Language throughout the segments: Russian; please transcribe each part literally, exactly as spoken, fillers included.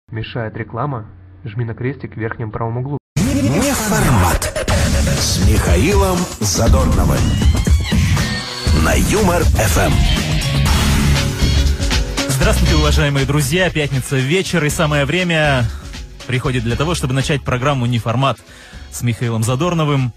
Мешает реклама? Жми на крестик в верхнем правом углу. Неформат с Михаилом Задорновым на Юмор эф эм. Здравствуйте, уважаемые друзья. Пятница вечер, и самое время приходит для того, чтобы начать программу «Неформат» с Михаилом Задорновым.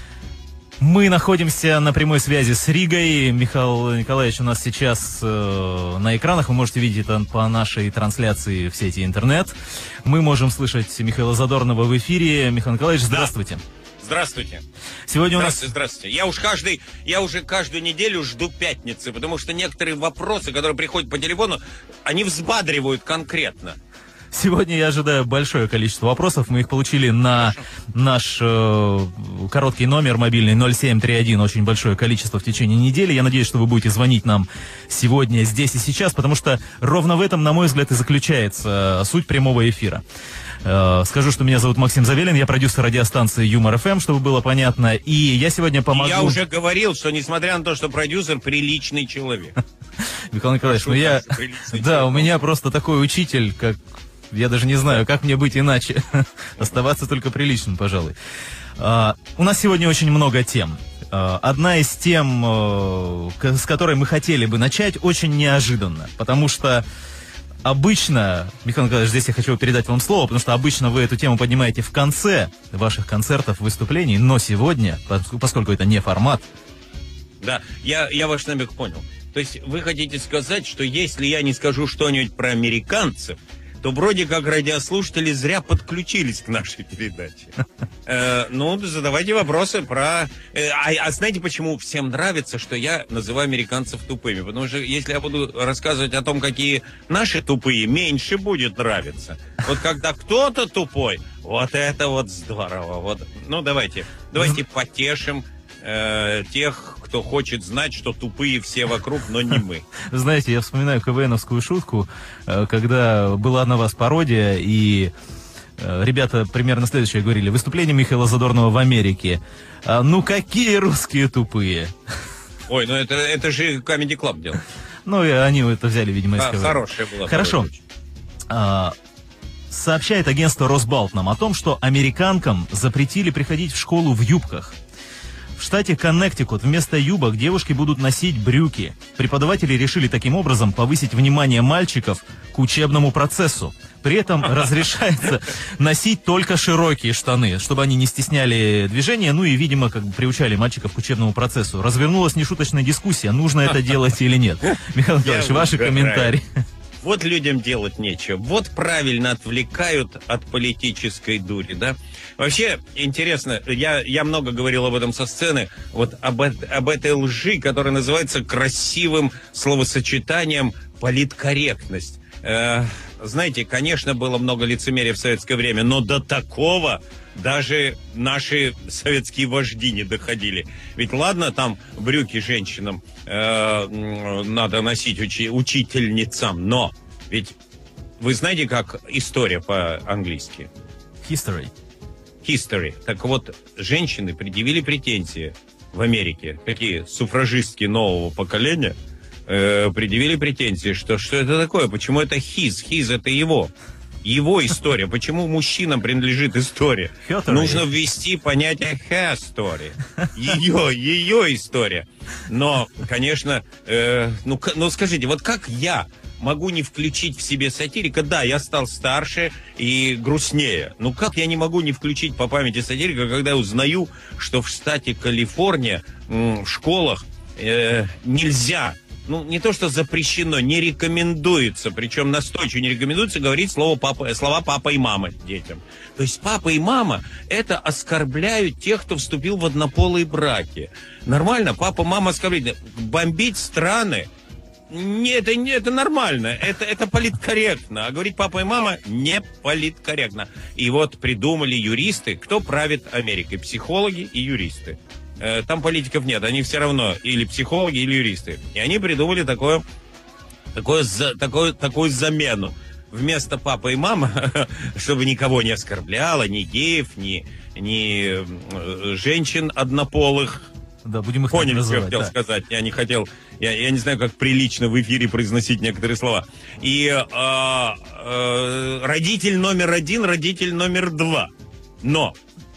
Мы находимся на прямой связи с Ригой. Михаил Николаевич у нас сейчас э, на экранах. Вы можете видеть это по нашей трансляции в сети интернет. Мы можем слышать Михаила Задорнова в эфире. Михаил Николаевич, здравствуйте. Да. Здравствуйте. Сегодня у нас... Здравствуйте, здравствуйте. Я уж каждый, я уже каждую неделю жду пятницы, потому что некоторые вопросы, которые приходят по телефону, они взбадривают конкретно. Сегодня я ожидаю большое количество вопросов. Мы их получили на Хорошо. наш э, короткий номер мобильный ноль семь три один. Очень большое количество в течение недели. Я надеюсь, что вы будете звонить нам сегодня, здесь и сейчас, потому что ровно в этом, на мой взгляд, и заключается суть прямого эфира. Э, скажу, что меня зовут Максим Завелин, я продюсер радиостанции Юмор эф эм, чтобы было понятно. И я сегодня помогу... Я уже говорил, что несмотря на то, что продюсер, приличный человек. Михаил Николаевич, ну я... Да, у меня просто такой учитель, как... Я даже не знаю, как мне быть иначе. Оставаться только приличным, пожалуй. Uh, у нас сегодня очень много тем. Uh, одна из тем, uh, с которой мы хотели бы начать, очень неожиданно. Потому что обычно, Михаил Николаевич, здесь я хочу передать вам слово, потому что обычно вы эту тему поднимаете в конце ваших концертов, выступлений. Но сегодня, поскольку это не формат... Да, я, я ваш намек понял. То есть вы хотите сказать, что если я не скажу что-нибудь про американцев, то вроде как радиослушатели зря подключились к нашей передаче. Э, ну, задавайте вопросы про... Э, а, а знаете, почему всем нравится, что я называю американцев тупыми? Потому что если я буду рассказывать о том, какие наши тупые, меньше будет нравиться. Вот когда кто-то тупой, вот это вот здорово. Вот. Ну, давайте, давайте потешим э, тех, кто хочет знать, что тупые все вокруг, но не мы. Знаете, я вспоминаю КВНовскую шутку, когда была на вас пародия, и ребята примерно следующее говорили: выступление Михаила Задорнова в Америке. А, ну какие русские тупые? Ой, ну это, это же Comedy Club делал. Ну и они это взяли, видимо, из КВН. Хорошая была. Хорошо. А, сообщает агентство Росбалт нам о том, что американкам запретили приходить в школу в юбках. В штате Коннектикут вместо юбок девушки будут носить брюки. Преподаватели решили таким образом повысить внимание мальчиков к учебному процессу. При этом разрешается носить только широкие штаны, чтобы они не стесняли движения, ну и, видимо, как бы приучали мальчиков к учебному процессу. Развернулась нешуточная дискуссия, нужно это делать или нет. Михаил Николаевич, ваши комментарии. Вот людям делать нечего. Вот правильно отвлекают от политической дури, да? Вообще, интересно, я, я много говорил об этом со сцены, вот об, об этой лжи, которая называется красивым словосочетанием политкорректность. Э, знаете, конечно, было много лицемерия в советское время, но до такого даже наши советские вожди не доходили. Ведь ладно, там брюки женщинам э, надо носить учи, учительницам, но ведь вы знаете, как история по-английски? History. History. Так вот, женщины предъявили претензии в Америке, такие суфражистки нового поколения, э, предъявили претензии, что что это такое, почему это his, his это его. Его история. Почему мужчинам принадлежит история? History. Нужно ввести понятие her story. Ее, ее история. Но, конечно, э, ну, ну скажите, вот как я могу не включить в себе сатирика? Да, я стал старше и грустнее. Но как я не могу не включить по памяти сатирика, когда я узнаю, что в штате Калифорния м, в школах э, нельзя... Ну, не то, что запрещено, не рекомендуется, причем настойчиво не рекомендуется говорить слово папа, слова папа и мама детям. То есть папа и мама это оскорбляют тех, кто вступил в однополые браки. Нормально, папа, мама оскорбляют. Бомбить страны, не, это, не, это нормально, это, это политкорректно. А говорить папа и мама не политкорректно. И вот придумали юристы, кто правит Америкой, психологи и юристы. Там политиков нет, они все равно или психологи, или юристы. И они придумали такое, такое, такое, такую замену. Вместо папа и мама, чтобы никого не оскорбляло, ни геев, ни, ни женщин однополых, Да, будем их Поняли, так что я называть. хотел Да. сказать. Я не хотел, я, я не знаю, как прилично в эфире произносить некоторые слова. И э, э, родитель номер один, родитель номер два. Но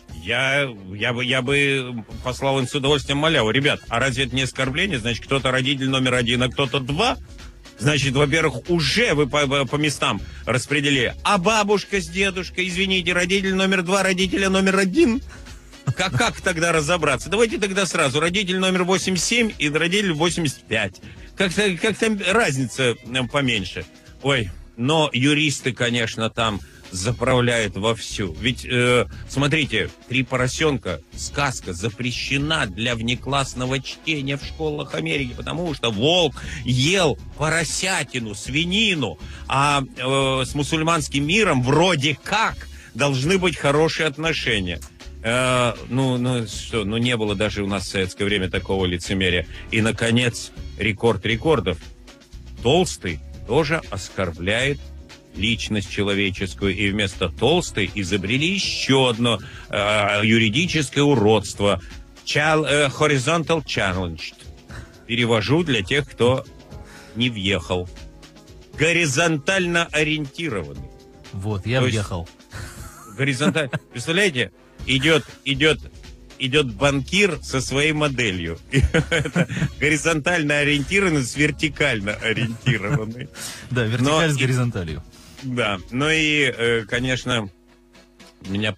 я, я, бы, я бы послал им с удовольствием маляву. Ребят, а разве это не оскорбление? Значит, кто-то родитель номер один, а кто-то два? Значит, во-первых, уже вы по, по местам распределили. А бабушка с дедушкой, извините, родитель номер два, родителя номер один? Как, как тогда разобраться? Давайте тогда сразу. Родитель номер восемьдесят семь и родитель восемьдесят пять. Как-то, как-то разница поменьше. Ой, но юристы, конечно, там заправляют вовсю. Ведь, э, смотрите, «Три поросенка», сказка, запрещена для внеклассного чтения в школах Америки, потому что волк ел поросятину, свинину, а э, с мусульманским миром вроде как должны быть хорошие отношения. Э, ну, ну, что, ну, не было даже у нас в советское время такого лицемерия. И, наконец, рекорд рекордов. Толстый тоже оскорбляет личность человеческую, и вместо толстой изобрели еще одно э, юридическое уродство. Chal- э, horizontal challenged. Перевожу для тех, кто не въехал. Горизонтально ориентированный. Вот, я То есть въехал. Горизонтально. Представляете, идет, идет, идет банкир со своей моделью. Это горизонтально ориентированный с вертикально ориентированный. Да, вертикаль Но с и- горизонталью. Да, ну и, э, конечно, меня,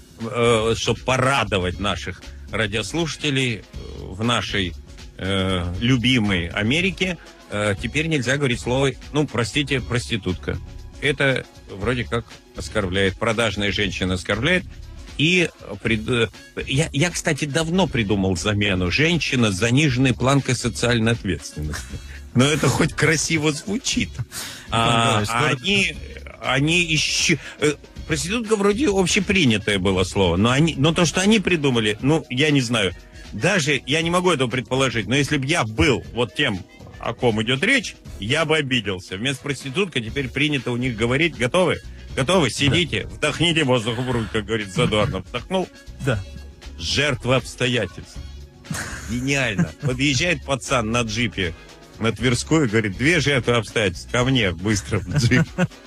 э, чтобы порадовать наших радиослушателей э, в нашей э, любимой Америке, э, теперь нельзя говорить слово, ну, простите, проститутка. Это вроде как оскорбляет, продажная женщина оскорбляет. И пред... я, я, кстати, давно придумал замену: женщина с заниженной планкой социальной ответственности. Но это хоть красиво звучит. А, а они, они еще... Проститутка вроде общепринятое было слово, но, они, но то, что они придумали, ну, я не знаю. Даже, я не могу этого предположить, но если бы я был вот тем, о ком идет речь, я бы обиделся. Вместо проститутка теперь принято у них говорить: готовы? Готовы? Сидите, да. Вдохните воздух в грудь, как говорит Задорнов. Вдохнул? Да. Жертва обстоятельств. Гениально. Подъезжает пацан на джипе на Тверскую, говорит: две жертвы обстоятельств, ко мне быстро в джип.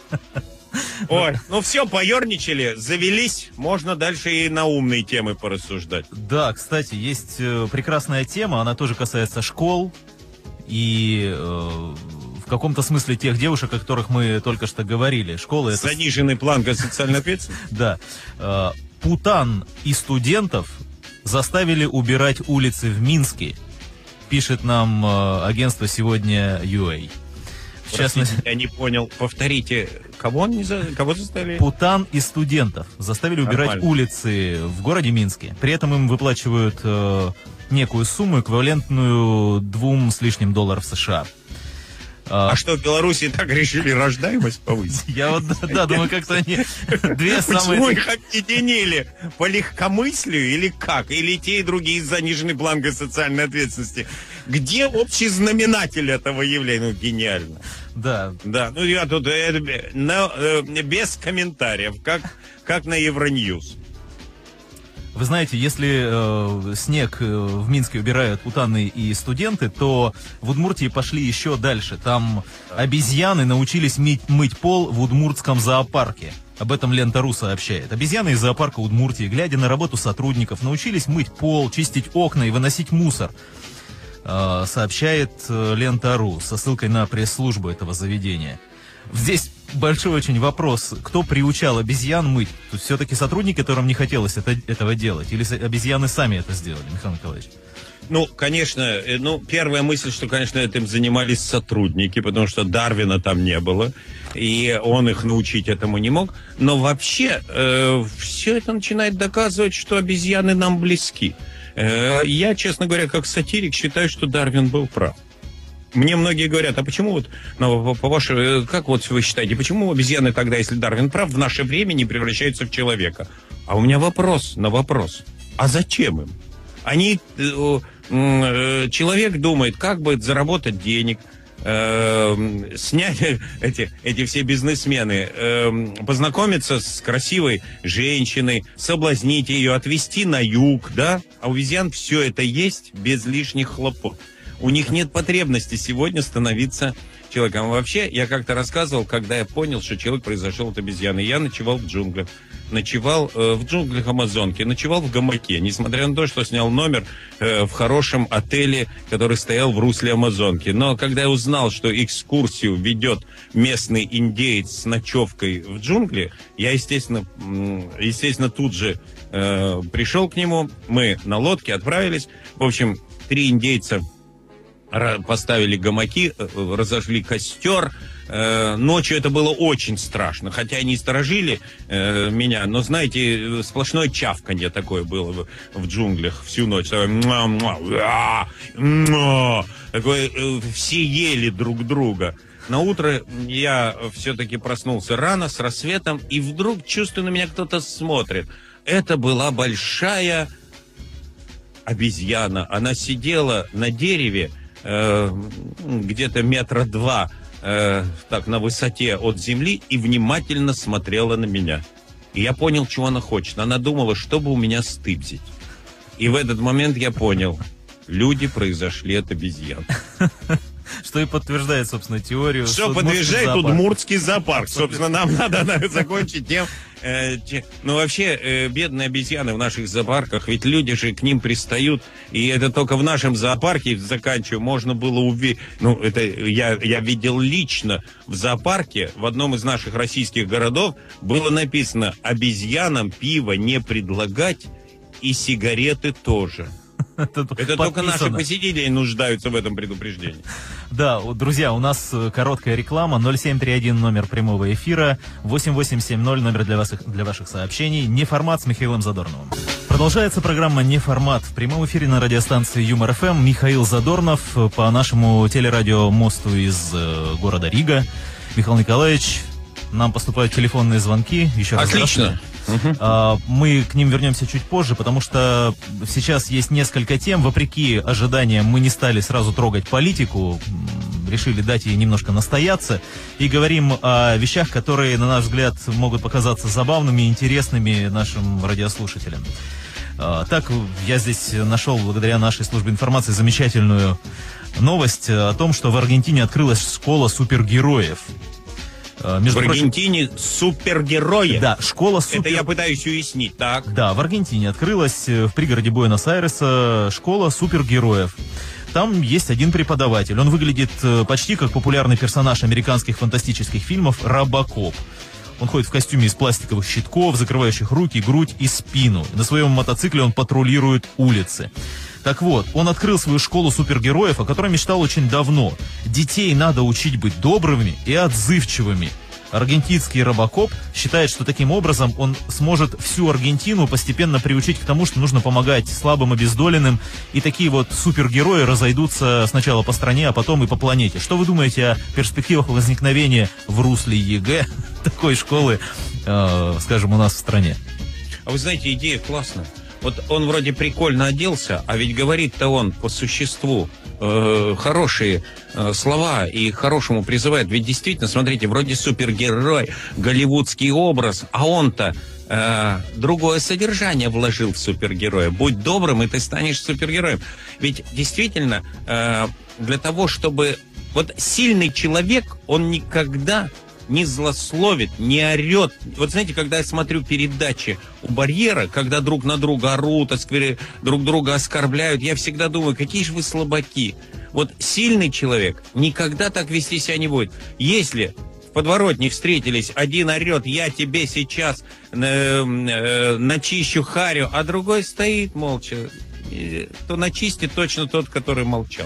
Ой, ну все, поерничали, завелись, можно дальше и на умные темы порассуждать. Да, кстати, есть э, прекрасная тема, она тоже касается школ и э, в каком-то смысле тех девушек, о которых мы только что говорили. Школы это... Заниженный планка социальной ответственности? Да. Э, Путан и студентов заставили убирать улицы в Минске, пишет нам э, агентство «Сегодня ю эй». В частности, Простите, я не понял. Повторите, кого, не за... кого заставили? Путан и студентов заставили убирать Нормально. улицы в городе Минске. При этом им выплачивают э, некую сумму, эквивалентную двум с лишним долларов США. А что, в Беларуси так решили рождаемость повысить? Я вот, да, да, думаю, как-то они две Почему самые... их объединили? По легкомыслию или как? Или те и другие с заниженной планкой социальной ответственности? Где общий знаменатель этого явления? Ну, гениально. Да, Да, ну я тут э, на, э, без комментариев, как, как на Евроньюз. вы знаете, если э, снег э, в Минске убирают путаны и студенты, то в Удмуртии пошли еще дальше. Там обезьяны научились мыть, мыть пол в удмуртском зоопарке. Об этом Лента.ру сообщает. Обезьяны из зоопарка Удмуртии, глядя на работу сотрудников, научились мыть пол, чистить окна и выносить мусор. Э, сообщает э, Лента.ру со ссылкой на пресс-службу этого заведения. Здесь большой очень вопрос, кто приучал обезьян мыть? Тут все-таки сотрудники, которым не хотелось это, этого делать? Или обезьяны сами это сделали, Михаил Николаевич? Ну, конечно, э, ну, первая мысль, что, конечно, этим занимались сотрудники, потому что Дарвина там не было, и он их научить этому не мог. Но вообще, э, все это начинает доказывать, что обезьяны нам близки. Э, я, честно говоря, как сатирик, считаю, что Дарвин был прав. Мне многие говорят: а почему вот, ну, по вашему, как вот вы считаете, почему обезьяны тогда, если Дарвин прав, в наше время не превращаются в человека? А у меня вопрос на вопрос. А зачем им? Они, э, э, человек думает, как бы заработать денег, э, снять эти, эти все бизнесмены, э, познакомиться с красивой женщиной, соблазнить ее, отвезти на юг, да? А у обезьян все это есть без лишних хлопот. У них нет потребности сегодня становиться человеком. Вообще, я как-то рассказывал, когда я понял, что человек произошел от обезьяны. Я ночевал в джунглях. Ночевал э, в джунглях Амазонки, ночевал в гамаке, несмотря на то, что снял номер э, в хорошем отеле, который стоял в русле Амазонки. Но когда я узнал, что экскурсию ведет местный индеец с ночевкой в джунгли, я, естественно, естественно тут же э, пришел к нему, мы на лодке отправились. В общем, три индейца поставили гамаки, разожгли костер. Ночью это было очень страшно, хотя они сторожили э, меня, но, знаете, сплошное чавканье такое было в, в джунглях всю ночь. Такое, такое э, все ели друг друга. На утро я все-таки проснулся рано, с рассветом, и вдруг чувствую, на меня кто-то смотрит. Это была большая обезьяна. Она сидела на дереве э, где-то метра два, Э, так, на высоте от земли, и внимательно смотрела на меня. И я понял, чего она хочет. Она думала, чтобы у меня стыбзить. И в этот момент я понял, люди произошли от обезьян. Что и подтверждает, собственно, теорию. Что подтверждает удмуртский зоопарк. Собственно, нам надо закончить тем. Э, те, ну, вообще, э, бедные обезьяны в наших зоопарках, ведь люди же к ним пристают, и это только в нашем зоопарке, заканчиваю, можно было увидеть, ну, это я, я видел лично в зоопарке, в одном из наших российских городов было написано: обезьянам пиво не предлагать и сигареты тоже. Это, это только наши посетители нуждаются в этом предупреждении. Да, друзья, у нас короткая реклама. ноль семь три один номер прямого эфира, восемь восемь семь ноль номер для, вас, для ваших сообщений. Неформат с Михаилом Задорновым. Продолжается программа «Неформат» в прямом эфире на радиостанции Юмор эф эм. Михаил Задорнов по нашему телерадиомосту из э, города Рига. Михаил Николаевич, нам поступают телефонные звонки. Еще раз отлично. Uh-huh. Мы к ним вернемся чуть позже, потому что сейчас есть несколько тем. Вопреки ожиданиям мы не стали сразу трогать политику, решили дать ей немножко настояться, и говорим о вещах, которые, на наш взгляд, могут показаться забавными и интересными нашим радиослушателям. Так, я здесь нашел, благодаря нашей службе информации, замечательную новость о том, что в Аргентине открылась школа супергероев. Между в Аргентине прочим, супергерои. Да, школа супер... Это я пытаюсь уяснить, так? Да, в Аргентине открылась в пригороде Буэнос-Айреса школа супергероев. Там есть один преподаватель. Он выглядит почти как популярный персонаж американских фантастических фильмов Робокоп. Он ходит в костюме из пластиковых щитков, закрывающих руки, грудь и спину. На своем мотоцикле он патрулирует улицы. Так вот, он открыл свою школу супергероев, о которой мечтал очень давно. Детей надо учить быть добрыми и отзывчивыми. Аргентинский Робокоп считает, что таким образом он сможет всю Аргентину постепенно приучить к тому, что нужно помогать слабым, обездоленным. И такие вот супергерои разойдутся сначала по стране, а потом и по планете. Что вы думаете о перспективах возникновения в русле ЕГЭ такой школы, э, скажем, у нас в стране? А вы знаете, идея классная. Вот он вроде прикольно оделся, а ведь говорит-то он по существу э, хорошие э, слова и хорошему призывает. Ведь действительно, смотрите, вроде супергерой, голливудский образ, а он-то э, другое содержание вложил в супергероя. Будь добрым, и ты станешь супергероем. Ведь действительно, э, для того, чтобы... Вот сильный человек, он никогда... не злословит, не орет. Вот знаете, когда я смотрю передачи у барьера, когда друг на друга орут, осквер... друг друга оскорбляют, я всегда думаю, какие же вы слабаки. Вот сильный человек никогда так вести себя не будет. Если в подворотне встретились, один орет, я тебе сейчас э, э, начищу харю, а другой стоит молча, то начистит точно тот, который молчал.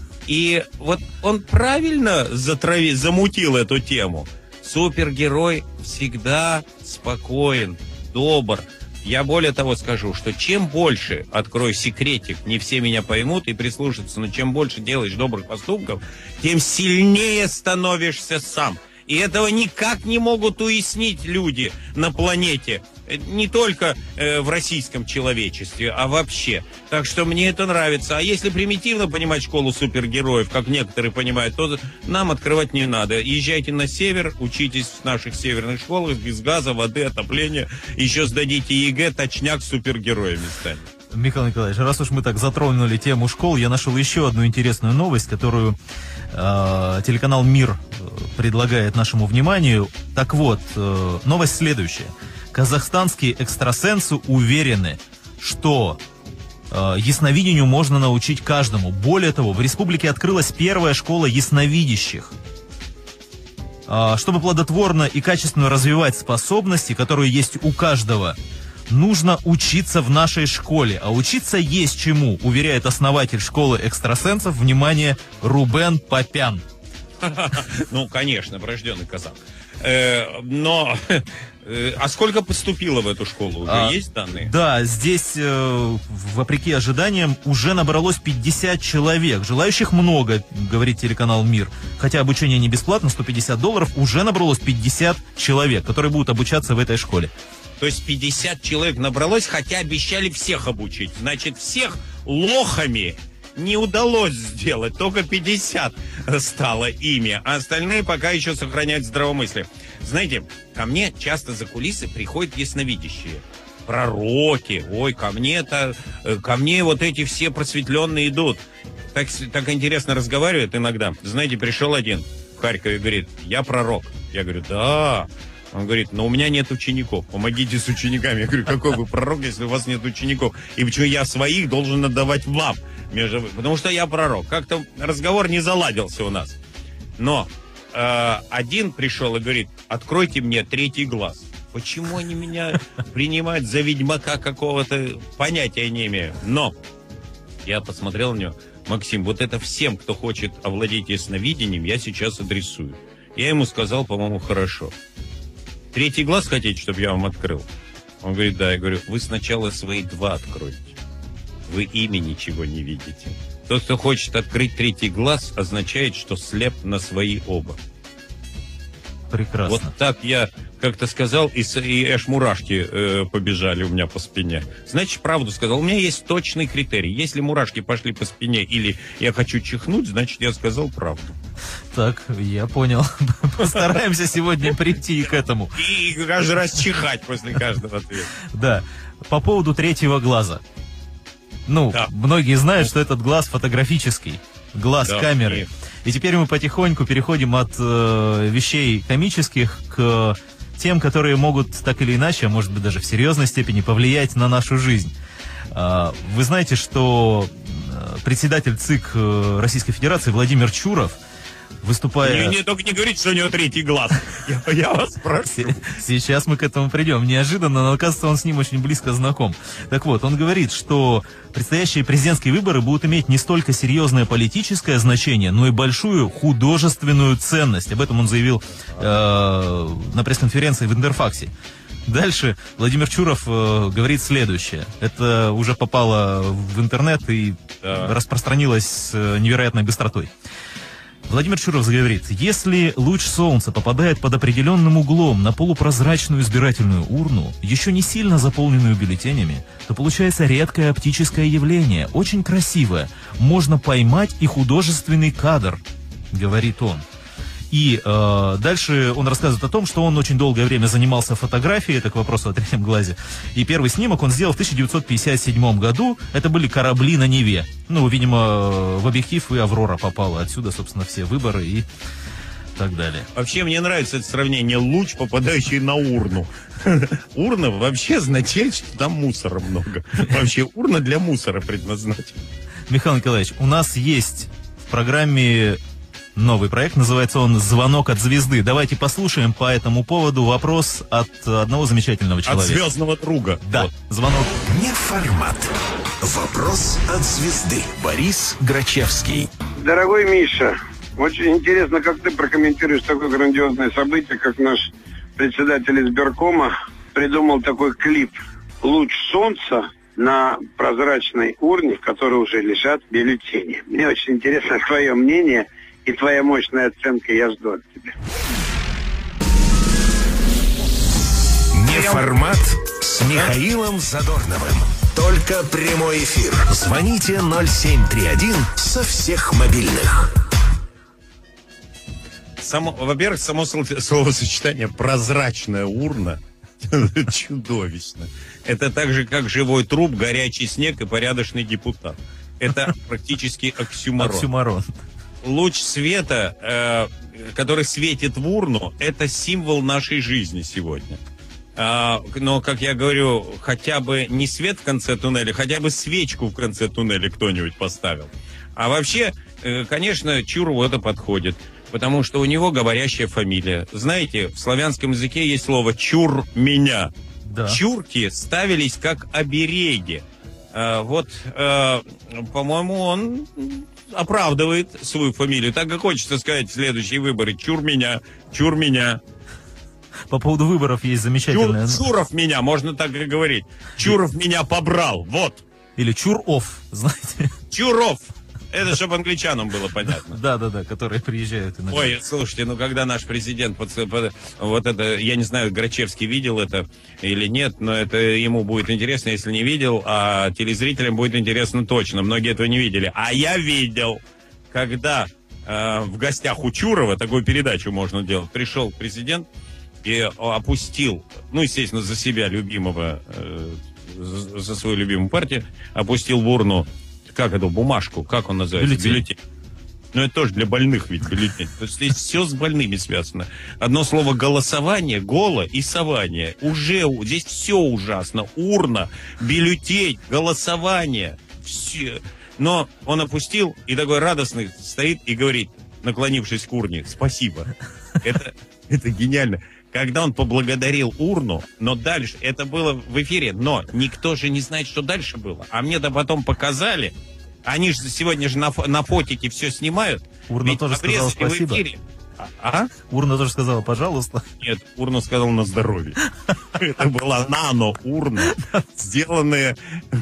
И вот он правильно затрави... замутил эту тему. Супергерой всегда спокоен, добр. Я более того скажу, что чем больше, открою секретик, не все меня поймут и прислушаются, но чем больше делаешь добрых поступков, тем сильнее становишься сам. И этого никак не могут уяснить люди на планете. Не только э, в российском человечестве, а вообще. Так что мне это нравится. А если примитивно понимать школу супергероев, как некоторые понимают, то нам открывать не надо. Езжайте на север, учитесь в наших северных школах без газа, воды, отопления. Еще сдадите ЕГЭ, точняк, супергероями станет. Михаил Николаевич, раз уж мы так затронули тему школ, я нашел еще одну интересную новость, которую э, телеканал «Мир» предлагает нашему вниманию. Так вот, э, новость следующая. Казахстанские экстрасенсы уверены, что э, ясновидению можно научить каждому. Более того, в республике открылась первая школа ясновидящих. Э, чтобы плодотворно и качественно развивать способности, которые есть у каждого, нужно учиться в нашей школе. А учиться есть чему, уверяет основатель школы экстрасенсов, внимание, Рубен Попян. Ну, конечно, врожденный казах. Но... А сколько поступило в эту школу? Уже а, есть данные? Да, здесь, э, вопреки ожиданиям, уже набралось пятьдесят человек. Желающих много, говорит телеканал «Мир». Хотя обучение не бесплатно, сто пятьдесят долларов, уже набралось пятьдесят человек, которые будут обучаться в этой школе. То есть пятьдесят человек набралось, хотя обещали всех обучить. Значит, всех лохами не удалось сделать. Только пятьдесят стало ими, а остальные пока еще сохраняют здравомыслие. Знаете, ко мне часто за кулисы приходят ясновидящие. Пророки. Ой, ко мне-то, ко мне вот эти все просветленные идут. Так, так интересно разговаривают иногда. Знаете, пришел один в Харькове и говорит: я пророк. Я говорю: да. Он говорит: но у меня нет учеников, помогите с учениками. Я говорю: какой вы пророк, если у вас нет учеников? И почему я своих должен отдавать вам? Между... Потому что я пророк. Как-то разговор не заладился у нас. Но э, один пришел и говорит: откройте мне третий глаз. Почему они меня принимают за ведьмака какого-то, понятия не имею. Но я посмотрел на него: Максим, вот это всем, кто хочет овладеть ясновидением, я сейчас адресую. Я ему сказал, по-моему, хорошо. Третий глаз хотите, чтобы я вам открыл? Он говорит: да. Я говорю: вы сначала свои два откройте. Вы ими ничего не видите. Тот, кто хочет открыть третий глаз, означает, что слеп на свои оба. Прекрасно. Вот так я как-то сказал, и, и аж мурашки э, побежали у меня по спине. Значит, правду сказал. У меня есть точный критерий. Если мурашки пошли по спине или я хочу чихнуть, значит, я сказал правду. Так, я понял. Постараемся сегодня прийти к этому. И каждый раз чихать после каждого ответа. Да. По поводу третьего глаза. Ну, да. Многие знают, что этот глаз фотографический. Глаз да, камеры. И... и теперь мы потихоньку переходим от э, вещей комических к тем, которые могут так или иначе, а может быть даже в серьезной степени, повлиять на нашу жизнь. Э, вы знаете, что председатель ЦИК Российской Федерации Владимир Чуров, выступая... Не, не, только не говорите, что у него третий глаз. Я, я вас прошу. Сейчас мы к этому придем. Неожиданно, но оказывается, он с ним очень близко знаком. Так вот, он говорит, что предстоящие президентские выборы будут иметь не столько серьезное политическое значение, но и большую художественную ценность. Об этом он заявил э, на пресс-конференции в Интерфаксе. Дальше Владимир Чуров э, говорит следующее. Это уже попало в интернет и да. распространилось с э, невероятной быстротой. Владимир Чуров говорит: если луч солнца попадает под определенным углом на полупрозрачную избирательную урну, еще не сильно заполненную бюллетенями, то получается редкое оптическое явление, очень красивое. Можно поймать и художественный кадр, говорит он. И э, дальше он рассказывает о том, что он очень долгое время занимался фотографией, это к вопросу о третьем глазе. И первый снимок он сделал в тысяча девятьсот пятьдесят седьмом году. Это были корабли на Неве. Ну, видимо, в объектив и Аврора попала. Отсюда, собственно, все выборы и так далее. Вообще, мне нравится это сравнение: луч, попадающий на урну. Урна вообще означает, что там мусора много. Вообще, урна для мусора предназначена. Михаил Николаевич, у нас есть в программе... новый проект, называется он «Звонок от звезды». Давайте послушаем по этому поводу вопрос от одного замечательного человека. От звездного друга. Да, вот. Звонок. Неформат. Вопрос от звезды. Борис Грачевский. Дорогой Миша, очень интересно, как ты прокомментируешь такое грандиозное событие, как наш председатель избиркома придумал такой клип «Луч солнца» на прозрачной урне, в которой уже лежат бюллетени. Мне очень интересно твое мнение и твоя мощная оценка, я жду от тебя. Формат с Михаилом Задорновым. Только прямой эфир. Звоните ноль семь три один со всех мобильных. Само, во-первых, само словосочетание «прозрачная урна» чудовищно. Это так же, как живой труп, горячий снег и порядочный депутат. Это практически оксюмарон. Оксюмарон. Луч света, э, который светит в урну, это символ нашей жизни сегодня. А, но, как я говорю, хотя бы не свет в конце туннеля, хотя бы свечку в конце туннеля кто-нибудь поставил. А вообще, э, конечно, Чурову это подходит, потому что у него говорящая фамилия. Знаете, в славянском языке есть слово «чур меня». Да. Чурки ставились как обереги. А, вот, а, по-моему, он оправдывает свою фамилию. Так как хочется сказать в следующие выборы: «Чур меня, чур меня». По поводу выборов есть замечательное... Чур, Чуров меня, можно так и говорить. Чуров меня побрал, вот. Или Чуров, знаете. Чуров. Это чтобы англичанам было понятно. Да-да-да, которые приезжают иногда. Ой, слушайте, ну когда наш президент, под, под, вот это, я не знаю, Грачевский видел это или нет, но это ему будет интересно, если не видел, а телезрителям будет интересно точно. Многие этого не видели. А я видел, когда э, в гостях у Чурова, такую передачу можно делать, пришел президент и опустил, ну, естественно, за себя любимого, э, за, за свою любимую партию, опустил в урну, как эту бумажку, как он называется? Бюллетень. Бюллетень. Ну, это тоже для больных ведь бюллетень. То есть здесь все с больными связано. Одно слово голосование, голо и сование. Уже здесь все ужасно. Урна, бюллетень, голосование. Все. Но он опустил и такой радостный стоит и говорит, наклонившись к урне: спасибо. Это, это гениально. Когда он поблагодарил урну, но дальше, это было в эфире, но никто же не знает, что дальше было. А мне-то потом показали. Они же сегодня же на, на фотике все снимают. Урна тоже сказала спасибо. А? Урна тоже сказала пожалуйста. Нет, урна сказала на здоровье. Это была нано-урна, сделанная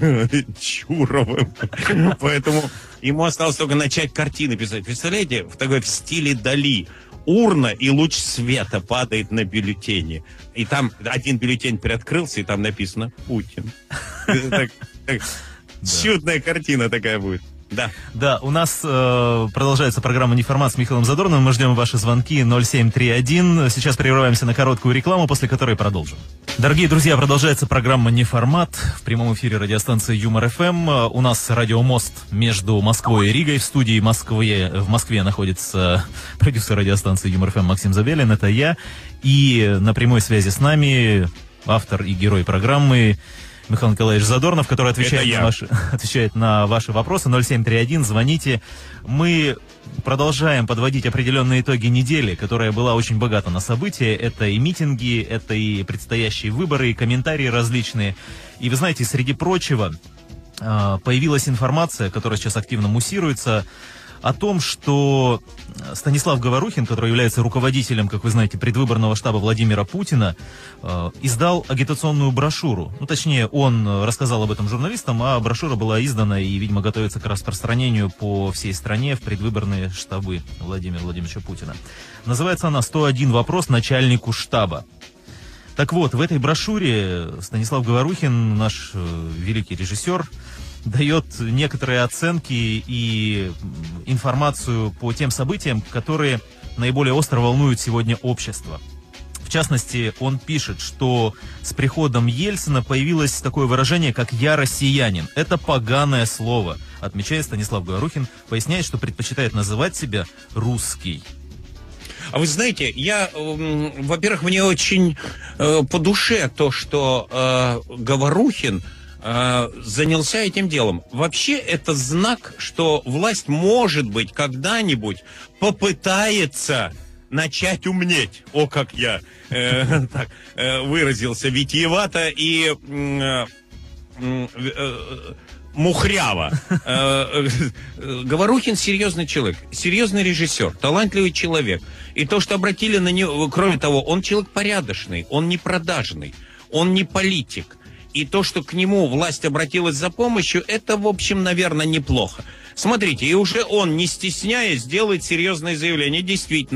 Чуровым. Поэтому ему осталось только начать картины писать. Представляете, в такой в стиле Дали. Урна и луч света падает на бюллетени. И там один бюллетень приоткрылся, и там написано «Путин». Так, так, чудная картина такая будет. Да. Да, у нас э, продолжается программа «Неформат» с Михаилом Задорновым. Мы ждем ваши звонки ноль семь три один. Сейчас прерываемся на короткую рекламу, после которой продолжим. Дорогие друзья, продолжается программа «Неформат» в прямом эфире радиостанции Юмор-эф эм. У нас радиомост между Москвой и Ригой. В студии Москве, в Москве находится продюсер радиостанции Юмор-эф эм Максим Забелин, это я. И на прямой связи с нами автор и герой программы Михаил Николаевич Задорнов, который отвечает на, ваши, отвечает на ваши вопросы. ноль семь три один, звоните. Мы продолжаем подводить определенные итоги недели, которая была очень богата на события. Это и митинги, это и предстоящие выборы, и комментарии различные. И вы знаете, среди прочего появилась информация, которая сейчас активно муссируется, о том, что Станислав Говорухин, который является руководителем, как вы знаете, предвыборного штаба Владимира Путина, э, издал агитационную брошюру. Ну, точнее, он рассказал об этом журналистам, а брошюра была издана и, видимо, готовится к распространению по всей стране в предвыборные штабы Владимира Владимировича Путина. Называется она «сто один вопрос начальнику штаба». Так вот, в этой брошюре Станислав Говорухин, наш э, великий режиссер, дает некоторые оценки и информацию по тем событиям, которые наиболее остро волнуют сегодня общество. В частности, он пишет, что с приходом Ельцина появилось такое выражение, как «я россиянин». Это поганое слово, отмечает Станислав Говорухин, поясняет, что предпочитает называть себя русский. А вы знаете, я, э, во-первых, мне очень э, по душе то, что э, Говорухин занялся этим делом. Вообще это знак, что власть, может быть, когда-нибудь попытается начать умнеть. О, как я э, так, э, выразился витиевато и э, э, э, мухряво. Э, э, Говорухин серьезный человек, серьезный режиссер, талантливый человек. И то, что обратили на него, кроме того, он человек порядочный, он не продажный, он не политик. И то, что к нему власть обратилась за помощью, это, в общем, наверное, неплохо. Смотрите, и уже он, не стесняясь, делает серьезное заявление. Действительно,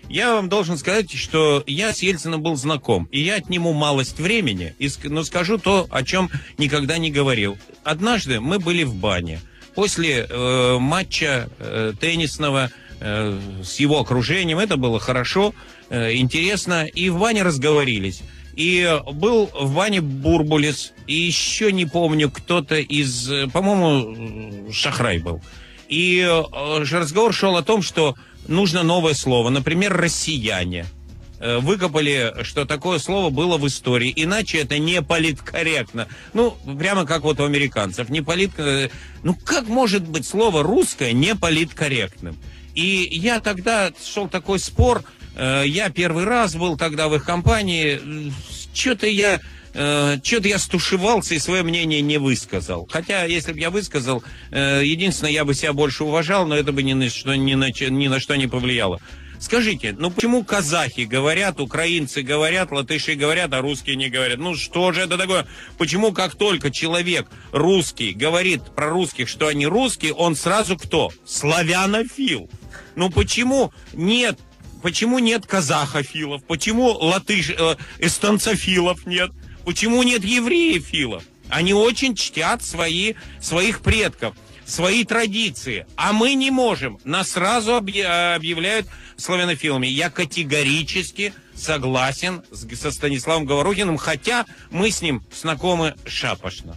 Я вам должен сказать, что я с Ельциным был знаком, и я отниму малость времени, и, но скажу то, о чем никогда не говорил. Однажды мы были в бане. После э, матча э, теннисного э, с его окружением, это было хорошо, э, интересно, и в бане разговорились. И был в бане Бурбулис, и еще не помню, кто-то из, по-моему, Шахрай был. И э, разговор шел о том, что нужно новое слово, например, «россияне». Э, выкопали, что такое слово было в истории, иначе это не политкорректно. Ну, прямо как вот у американцев. Не полит... Ну, как может быть слово «русское» не политкорректным? И я тогда шел такой спор, э, я первый раз был тогда в их компании, что-то я... Что-то я стушевался и свое мнение не высказал. Хотя, если бы я высказал, единственное, я бы себя больше уважал, но это бы ни на что, ни на, ни на что не повлияло. Скажите, ну почему казахи говорят, украинцы говорят, латыши говорят, а русские не говорят? Ну что же это такое? Почему как только человек русский говорит про русских, что они русские, он сразу кто? Славянофил. Ну почему нет? Почему нет казахофилов? Почему латыш, э, эстонцофилов нет? Почему нет евреев-филов? Они очень чтят свои, своих предков, свои традиции. А мы не можем. Нас сразу объявляют славянофилами. Я категорически согласен со Станиславом Говорухиным, хотя мы с ним знакомы шапошно.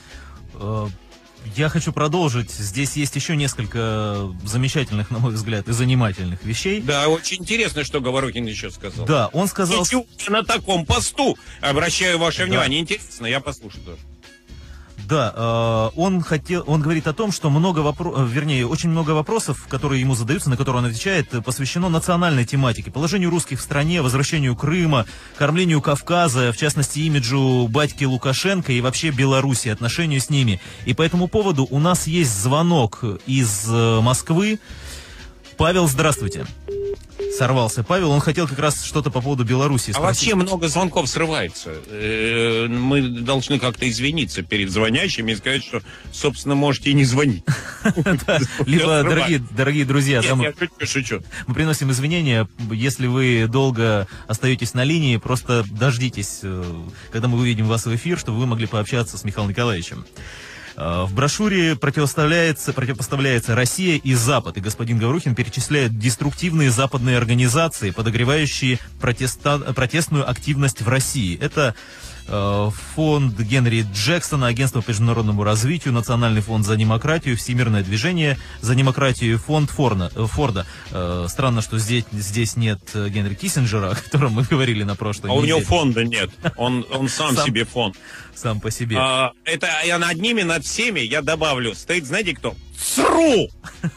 Я хочу продолжить. Здесь есть еще несколько замечательных, на мой взгляд, и занимательных вещей. Да, очень интересно, что Говорухин еще сказал. Да, он сказал... И на таком посту, обращаю ваше да. внимание, интересно, я послушаю тоже. Да, э, он хотел, он говорит о том, что много вопросов, вернее, очень много вопросов, которые ему задаются, на которые он отвечает, посвящено национальной тематике, положению русских в стране, возвращению Крыма, кормлению Кавказа, в частности, имиджу батьки Лукашенко и вообще Беларуси, отношению с ними. И по этому поводу у нас есть звонок из Москвы. Павел, здравствуйте. Сорвался Павел, он хотел как раз что-то по поводу Беларуси спросить. А вообще много звонков срывается. Мы должны как-то извиниться перед звонящими и сказать, что, собственно, можете и не звонить. Либо, дорогие друзья, я шучу. Мы приносим извинения, если вы долго остаетесь на линии, просто дождитесь, когда мы выведем вас в эфир, чтобы вы могли пообщаться с Михаилом Николаевичем. В брошюре противопоставляется, противопоставляется Россия и Запад, и господин Говорухин перечисляет деструктивные западные организации, подогревающие протеста, протестную активность в России. Это э, фонд Генри Джексона, Агентство по международному развитию, Национальный фонд за демократию, Всемирное движение за демократию, фонд Форна, э, Форда. Э, странно, что здесь, здесь нет Генри Киссинджера, о котором мы говорили на прошлой а неделе. А у него фонда нет, он, он сам, сам себе фонд. Сам по себе. А, это я над ними, над всеми, я добавлю, стоит, знаете кто? ЦРУ!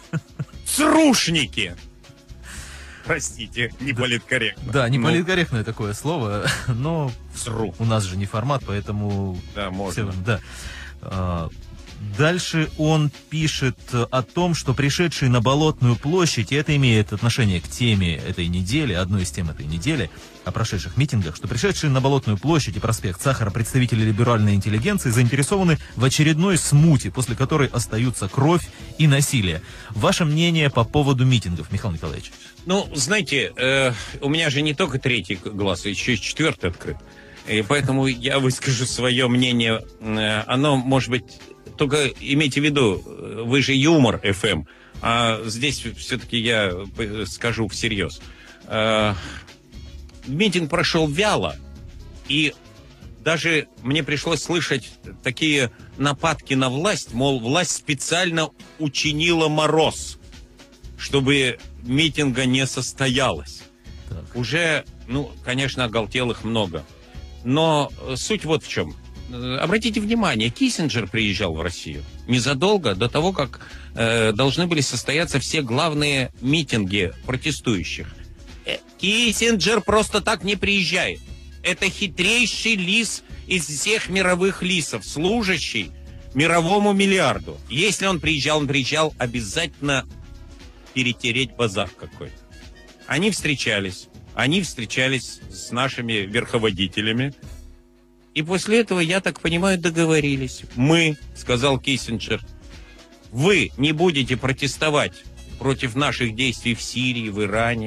ЦРУшники! Простите, не политкорректно. Да, не но... политкорректное такое слово, но ЦРУ. У нас же не формат, поэтому... Да, можно. Все, да. А, дальше он пишет о том, что пришедшие на Болотную площадь, и это имеет отношение к теме этой недели, одной из тем этой недели, о прошедших митингах, что пришедшие на Болотную площадь и проспект Сахара представители либеральной интеллигенции заинтересованы в очередной смуте, после которой остаются кровь и насилие. Ваше мнение по поводу митингов, Михаил Николаевич? Ну, знаете, э, у меня же не только третий глаз, еще и четвертый открыт. И поэтому я выскажу свое мнение. Э, оно, может быть, только имейте в виду, вы же Юмор эф эм, а здесь все-таки я скажу всерьез. Э, Митинг прошел вяло, и даже мне пришлось слышать такие нападки на власть, мол, власть специально учинила мороз, чтобы митинга не состоялось. Так. Уже, ну, конечно, оголтелых много. Но суть вот в чем. Обратите внимание, Киссинджер приезжал в Россию незадолго до того, как э, должны были состояться все главные митинги протестующих. Киссинджер просто так не приезжает. Это хитрейший лис из всех мировых лисов, служащий мировому миллиарду. Если он приезжал, он приезжал обязательно перетереть базар какой-то. Они встречались. Они встречались с нашими верховодителями. И после этого, я так понимаю, договорились. Мы, сказал Киссинджер, вы не будете протестовать против наших действий в Сирии, в Иране,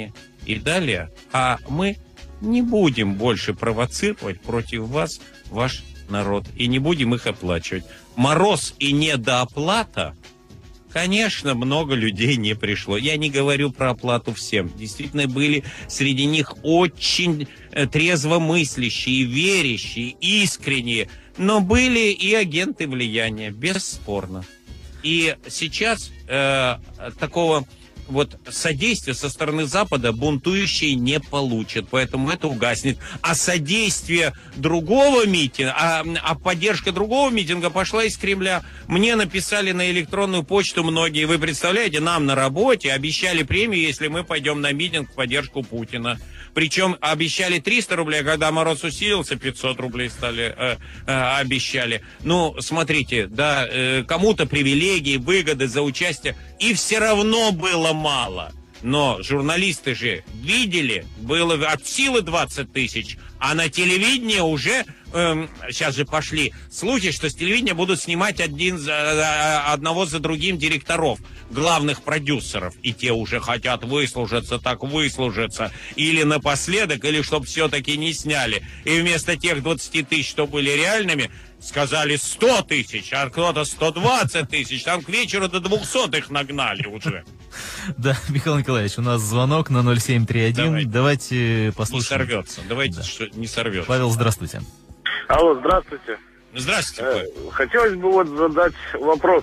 И далее, а мы не будем больше провоцировать против вас ваш народ и не будем их оплачивать. Мороз и недооплата, конечно, много людей не пришло. Я не говорю про оплату всем. Действительно, были среди них очень трезвомыслящие, верящие, искренние, но были и агенты влияния, бесспорно. И сейчас э, такого вот содействия со стороны Запада бунтующие не получат, поэтому это угаснет. А содействие другого митинга, а, а поддержка другого митинга пошла из Кремля. Мне написали на электронную почту многие, вы представляете, нам на работе обещали премию, если мы пойдем на митинг в поддержку Путина. Причем обещали триста рублей, а когда мороз усилился, пятьсот рублей стали, э, э, обещали. Ну, смотрите, да, э, кому-то привилегии, выгоды за участие, и все равно было мало. Но журналисты же видели, было от силы двадцать тысяч, а на телевидении уже, э, сейчас же пошли слухи, что с телевидения будут снимать один за, одного за другим директоров, главных продюсеров, и те уже хотят выслужиться, так выслужиться, или напоследок, или чтобы все-таки не сняли. И вместо тех двадцати тысяч, что были реальными, сказали сто тысяч, а кто-то сто двадцать тысяч, там к вечеру до двухсот их нагнали уже. Да, Михаил Николаевич, у нас звонок на ноль семь три один. Давайте, Давайте послушаем. Не сорвется. Давайте, да. что не сорвется. Павел, здравствуйте. Алло, здравствуйте. Здравствуйте. Э, хотелось бы вот задать вопрос.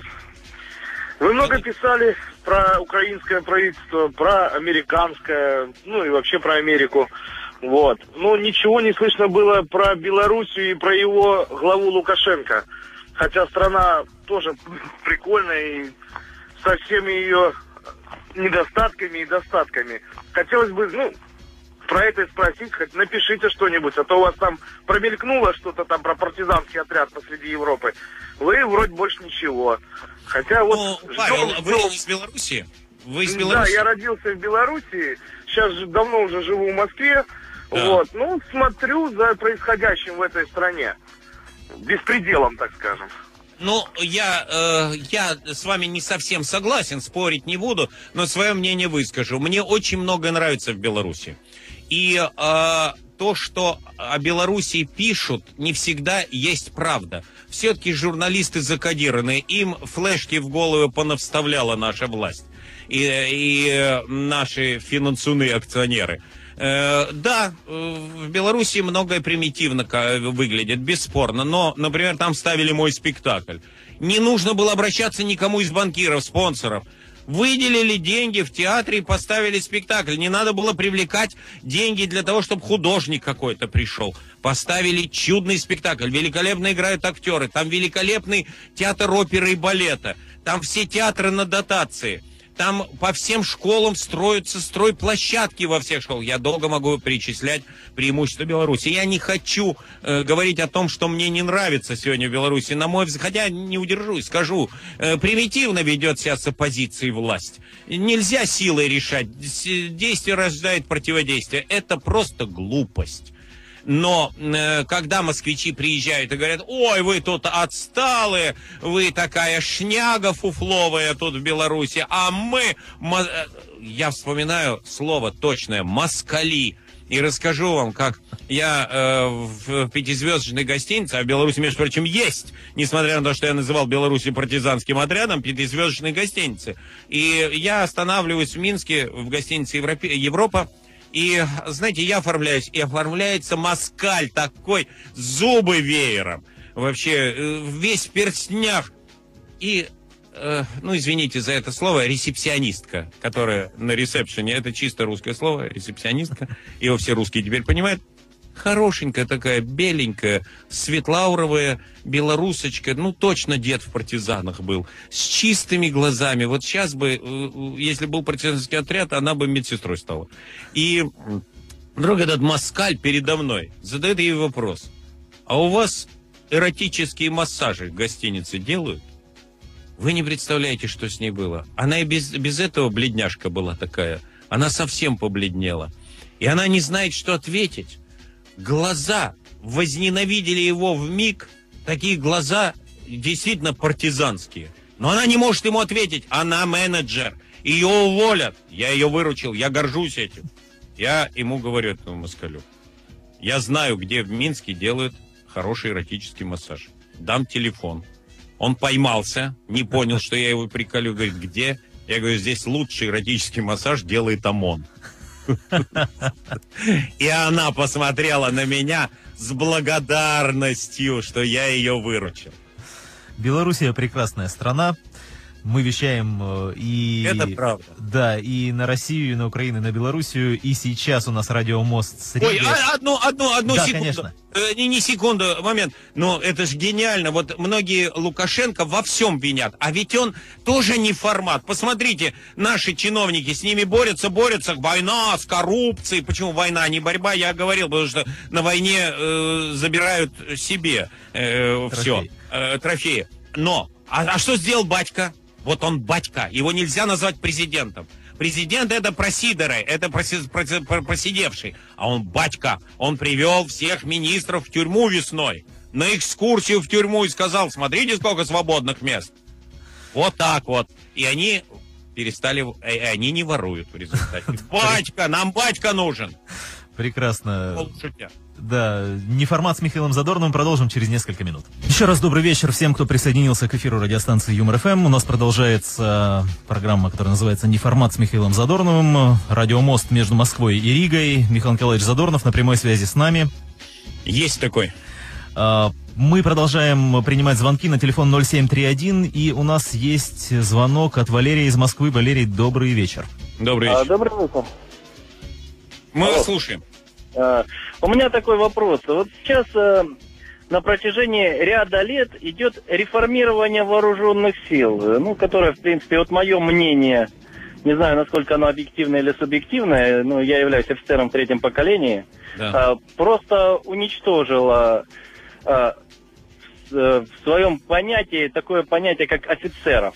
Вы много писали про украинское правительство, про американское, ну и вообще про Америку. Вот. Но ничего не слышно было про Белоруссию и про его главу Лукашенко. Хотя страна тоже прикольная и со всеми ее недостатками и достатками. Хотелось бы, ну, про это спросить, хоть напишите что-нибудь, а то у вас там промелькнуло что-то там про партизанский отряд посреди Европы. Вы вроде больше ничего. Хотя вот... Ну, ждем, Павел, ждем. вы из Беларуси? Вы из Да, Беларуси? я родился в Беларуси, сейчас же давно уже живу в Москве. Да. Вот, ну, смотрю за происходящим в этой стране. Беспределом, так скажем. Ну, я, э, я с вами не совсем согласен, спорить не буду, но свое мнение выскажу. Мне очень много нравится в Беларуси. И э, то, что о Беларуси пишут, не всегда есть правда. Все-таки журналисты закодированы, им флешки в голову понавставляла наша власть. И, и наши финансуны-акционеры. Э, да, в Беларуси многое примитивно выглядит, бесспорно, но, например, там ставили мой спектакль. Не нужно было обращаться никому из банкиров, спонсоров. Выделили деньги в театре и поставили спектакль. Не надо было привлекать деньги для того, чтобы художник какой-то пришел. Поставили чудный спектакль. Великолепно играют актеры. Там великолепный театр оперы и балета. Там все театры на дотации. Там по всем школам строятся стройплощадки во всех школах. Я долго могу перечислять преимущества Беларуси. Я не хочу э, говорить о том, что мне не нравится сегодня в Беларуси. На мой взгляд, хотя не удержусь, скажу, э, примитивно ведет себя с оппозицией власть. Нельзя силой решать. Действие рождает противодействие. Это просто глупость. Но э, когда москвичи приезжают и говорят: ой, вы тут отсталые, вы такая шняга фуфловая тут в Беларуси, а мы, я вспоминаю слово точное, москали. И расскажу вам, как я э, в пятизвездочной гостинице, а в Беларуси, между прочим, есть, несмотря на то, что я называл Беларусь партизанским отрядом, пятизвездочной гостиницы. И я останавливаюсь в Минске, в гостинице Европе, Европа. И, знаете, я оформляюсь, и оформляется москаль такой, зубы веером, вообще весь в перстнях. И, э, ну, извините за это слово, ресепсионистка, которая на ресепшене, это чисто русское слово, ресепсионистка, его все русские теперь понимают. Хорошенькая такая, беленькая, светлауровая белорусочка, ну, точно дед в партизанах был, с чистыми глазами. Вот сейчас бы, если был партизанский отряд, она бы медсестрой стала. И вдруг этот москаль передо мной задает ей вопрос: а у вас эротические массажи в гостинице делают? Вы не представляете, что с ней было. Она и без, без этого бледняшка была такая. Она совсем побледнела. И она не знает, что ответить. Глаза возненавидели его вмиг, такие глаза действительно партизанские. Но она не может ему ответить, она менеджер, ее уволят. Я ее выручил, я горжусь этим. Я ему говорю, этому москалю, я знаю, где в Минске делают хороший эротический массаж. Дам телефон. Он поймался, не понял, что я его приколю. Говорит, где? Я говорю, здесь лучший эротический массаж делает ОМОН. И она посмотрела на меня с благодарностью, что я ее выручил. Белоруссия прекрасная страна. Мы вещаем э, и... Это правда. Да, и на Россию, и на Украину, и на Белоруссию. И сейчас у нас радиомост с Ригой. Ой, а, одну, одну, одну да, секунду. Конечно. Э, не, не секунду, момент. Но это же гениально. Вот многие Лукашенко во всем винят. А ведь он тоже не формат. Посмотрите, наши чиновники с ними борются, борются. Война с коррупцией. Почему война, не борьба? Я говорил, потому что на войне э, забирают себе э, все, э, трофеи. Но, а, а что сделал батька? Вот он батька, его нельзя назвать президентом. Президент это просидоры, это проси, проси, просидевший. А он батька, он привел всех министров в тюрьму весной. На экскурсию в тюрьму и сказал, смотрите, сколько свободных мест. Вот так вот. И они перестали, и они не воруют в результате. Батька, нам батька нужен. Прекрасно. Да, неформат с Михаилом Задорновым продолжим через несколько минут. Еще раз добрый вечер всем, кто присоединился к эфиру радиостанции Юмор-ФМ. У нас продолжается программа, которая называется «Неформат с Михаилом Задорновым». Радиомост между Москвой и Ригой. Михаил Николаевич Задорнов на прямой связи с нами. Есть такой. Мы продолжаем принимать звонки на телефон ноль семь три один. И у нас есть звонок от Валерия из Москвы. Валерий, добрый вечер. Добрый вечер. А, добрый вечер. Мы Алло. вас слушаем. А, у меня такой вопрос. Вот сейчас а, на протяжении ряда лет идет реформирование вооруженных сил, ну, которое, в принципе, вот мое мнение, не знаю, насколько оно объективное или субъективное, но я являюсь офицером в третьем поколении, Да. а, просто уничтожило а, в, в своем понятии такое понятие, как офицеров.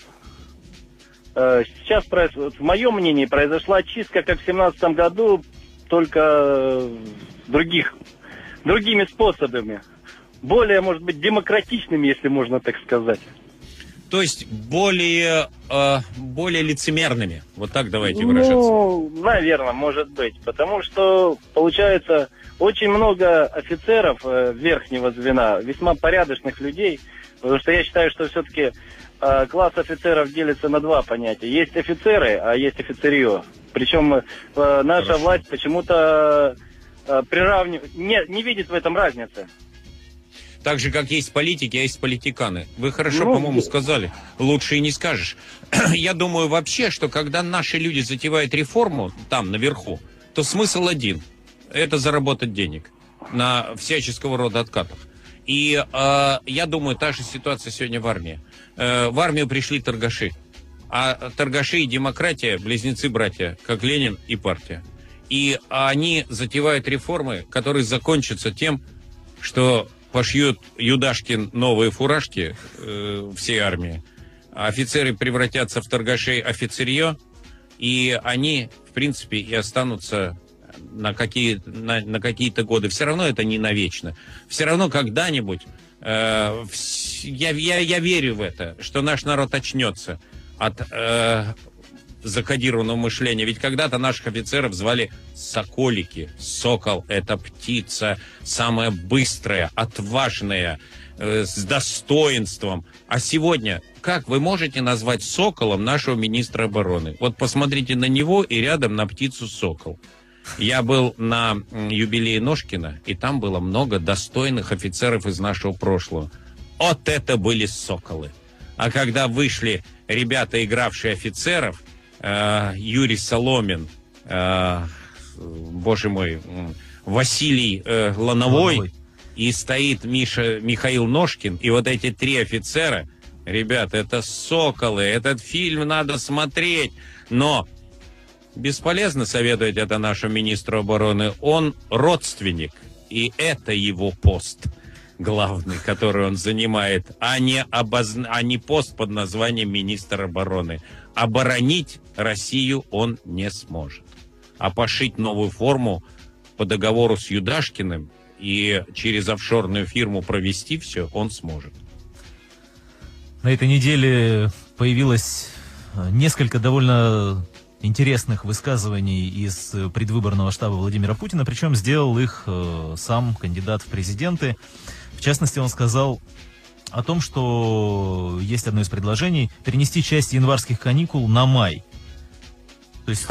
А, сейчас, в моем мнении, произошла чистка, как в семнадцатом году, только других, другими способами. Более, может быть, демократичными, если можно так сказать. То есть более, э, более лицемерными. Вот так давайте выражаться. Ну, наверное, может быть. Потому что, получается, очень много офицеров э, верхнего звена, весьма порядочных людей. Потому что я считаю, что все-таки э, класс офицеров делится на два понятия. Есть офицеры, а есть офицерье. Причем э, наша Хорошо. власть почему-то э, приравнивает, не, не видит в этом разницы. Так же, как есть политики, а есть политиканы. Вы хорошо, Ну, по-моему, и- сказали. Лучше и не скажешь. Я думаю вообще, что когда наши люди затевают реформу там, наверху, то смысл один. Это заработать денег на всяческого рода откатах. И э, я думаю, та же ситуация сегодня в армии. Э, в армию пришли торгаши. А торгаши и демократия – близнецы-братья, как Ленин и партия. И они затевают реформы, которые закончатся тем, что пошьют Юдашкин новые фуражки э, всей армии, а офицеры превратятся в торгашей офицерье, и они, в принципе, и останутся на, какие, на, на какие-то годы. Все равно это не навечно. Все равно когда-нибудь, э, вс- я, я, я верю в это, что наш народ очнется от э, закодированного мышления. Ведь когда-то наших офицеров звали соколики. Сокол — это птица самая быстрая, отважная, э, с достоинством. А сегодня, как вы можете назвать соколом нашего министра обороны? Вот посмотрите на него и рядом на птицу сокол. Я был на м, юбилее Ножкина, и там было много достойных офицеров из нашего прошлого. Вот это были соколы. А когда вышли ребята, игравшие офицеров, э, Юрий Соломин, э, боже мой, м, Василий э, Лановой, Лановой. и стоит Миша, Михаил Ножкин, и вот эти три офицера, ребята, это соколы, этот фильм надо смотреть, но бесполезно советовать это нашему министру обороны, он родственник, и это его пост главный, который он занимает, а не, обоз... а не пост под названием министр обороны. Оборонить Россию он не сможет. А пошить новую форму по договору с Юдашкиным и через офшорную фирму провести все он сможет. На этой неделе появилось несколько довольно интересных высказываний из предвыборного штаба Владимира Путина, причем сделал их э, сам кандидат в президенты. В частности, он сказал о том, что есть одно из предложений перенести часть январских каникул на май. То есть,